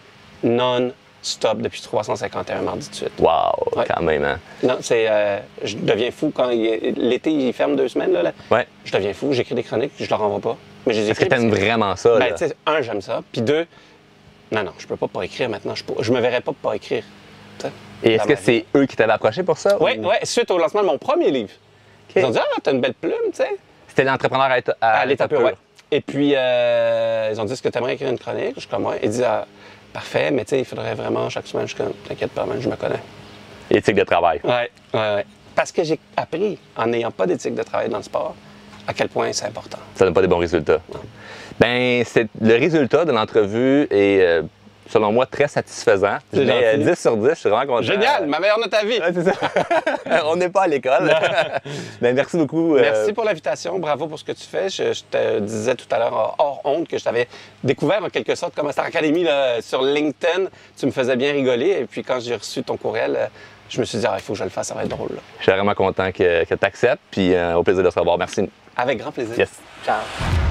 Non-stop depuis trois cent cinquante et un mardis de suite. Wow, ouais. Quand même, hein? Non, c'est... Euh, je deviens fou quand... Il... L'été, il ferme deux semaines, là. là. Ouais. Je deviens fou. J'écris des chroniques, je leur envoie pas. Mais je les écris. Est-ce que t'aimes vraiment ça, ben, là? Tu sais, un, j'aime ça. Puis deux, non, non, je peux pas pas écrire maintenant. Je, peux... je me verrais pas pas écrire. T'sais, et est-ce que c'est eux qui t'avaient approché pour ça? Oui, ou... ouais, suite au lancement de mon premier livre. Okay. Ils ont dit, ah, t'as une belle plume, tu sais. C'était l'entrepreneur à, à, à l'état pur, oui. Et puis, euh, ils ont dit, est-ce que tu aimerais écrire une chronique? Je suis comme, ouais. Ils disent, ah, parfait, mais tu sais, il faudrait vraiment chaque semaine, je suis comme, t'inquiète pas, man, je me connais. Éthique de travail. Oui, oui, oui. Parce que j'ai appris, en n'ayant pas d'éthique de travail dans le sport, à quel point c'est important. Ça donne pas des bons résultats. Non. Ben, c'est le résultat de l'entrevue est, euh, selon moi, très satisfaisant. Je mets euh, dix sur dix, je suis vraiment content. Génial, ma meilleure note à vie. Ouais, c'est ça. On n'est pas à l'école. Ben, merci beaucoup. Euh... Merci pour l'invitation, bravo pour ce que tu fais. Je, je te disais tout à l'heure, hors honte, que je t'avais découvert en quelque sorte comme Star Academy là, sur LinkedIn. Tu me faisais bien rigoler. Et puis quand j'ai reçu ton courriel, je me suis dit, ah, il faut que je le fasse, ça va être drôle. Là. Je suis vraiment content que, que tu acceptes. Puis euh, au plaisir de se revoir. Merci. Avec grand plaisir. Yes. Ciao.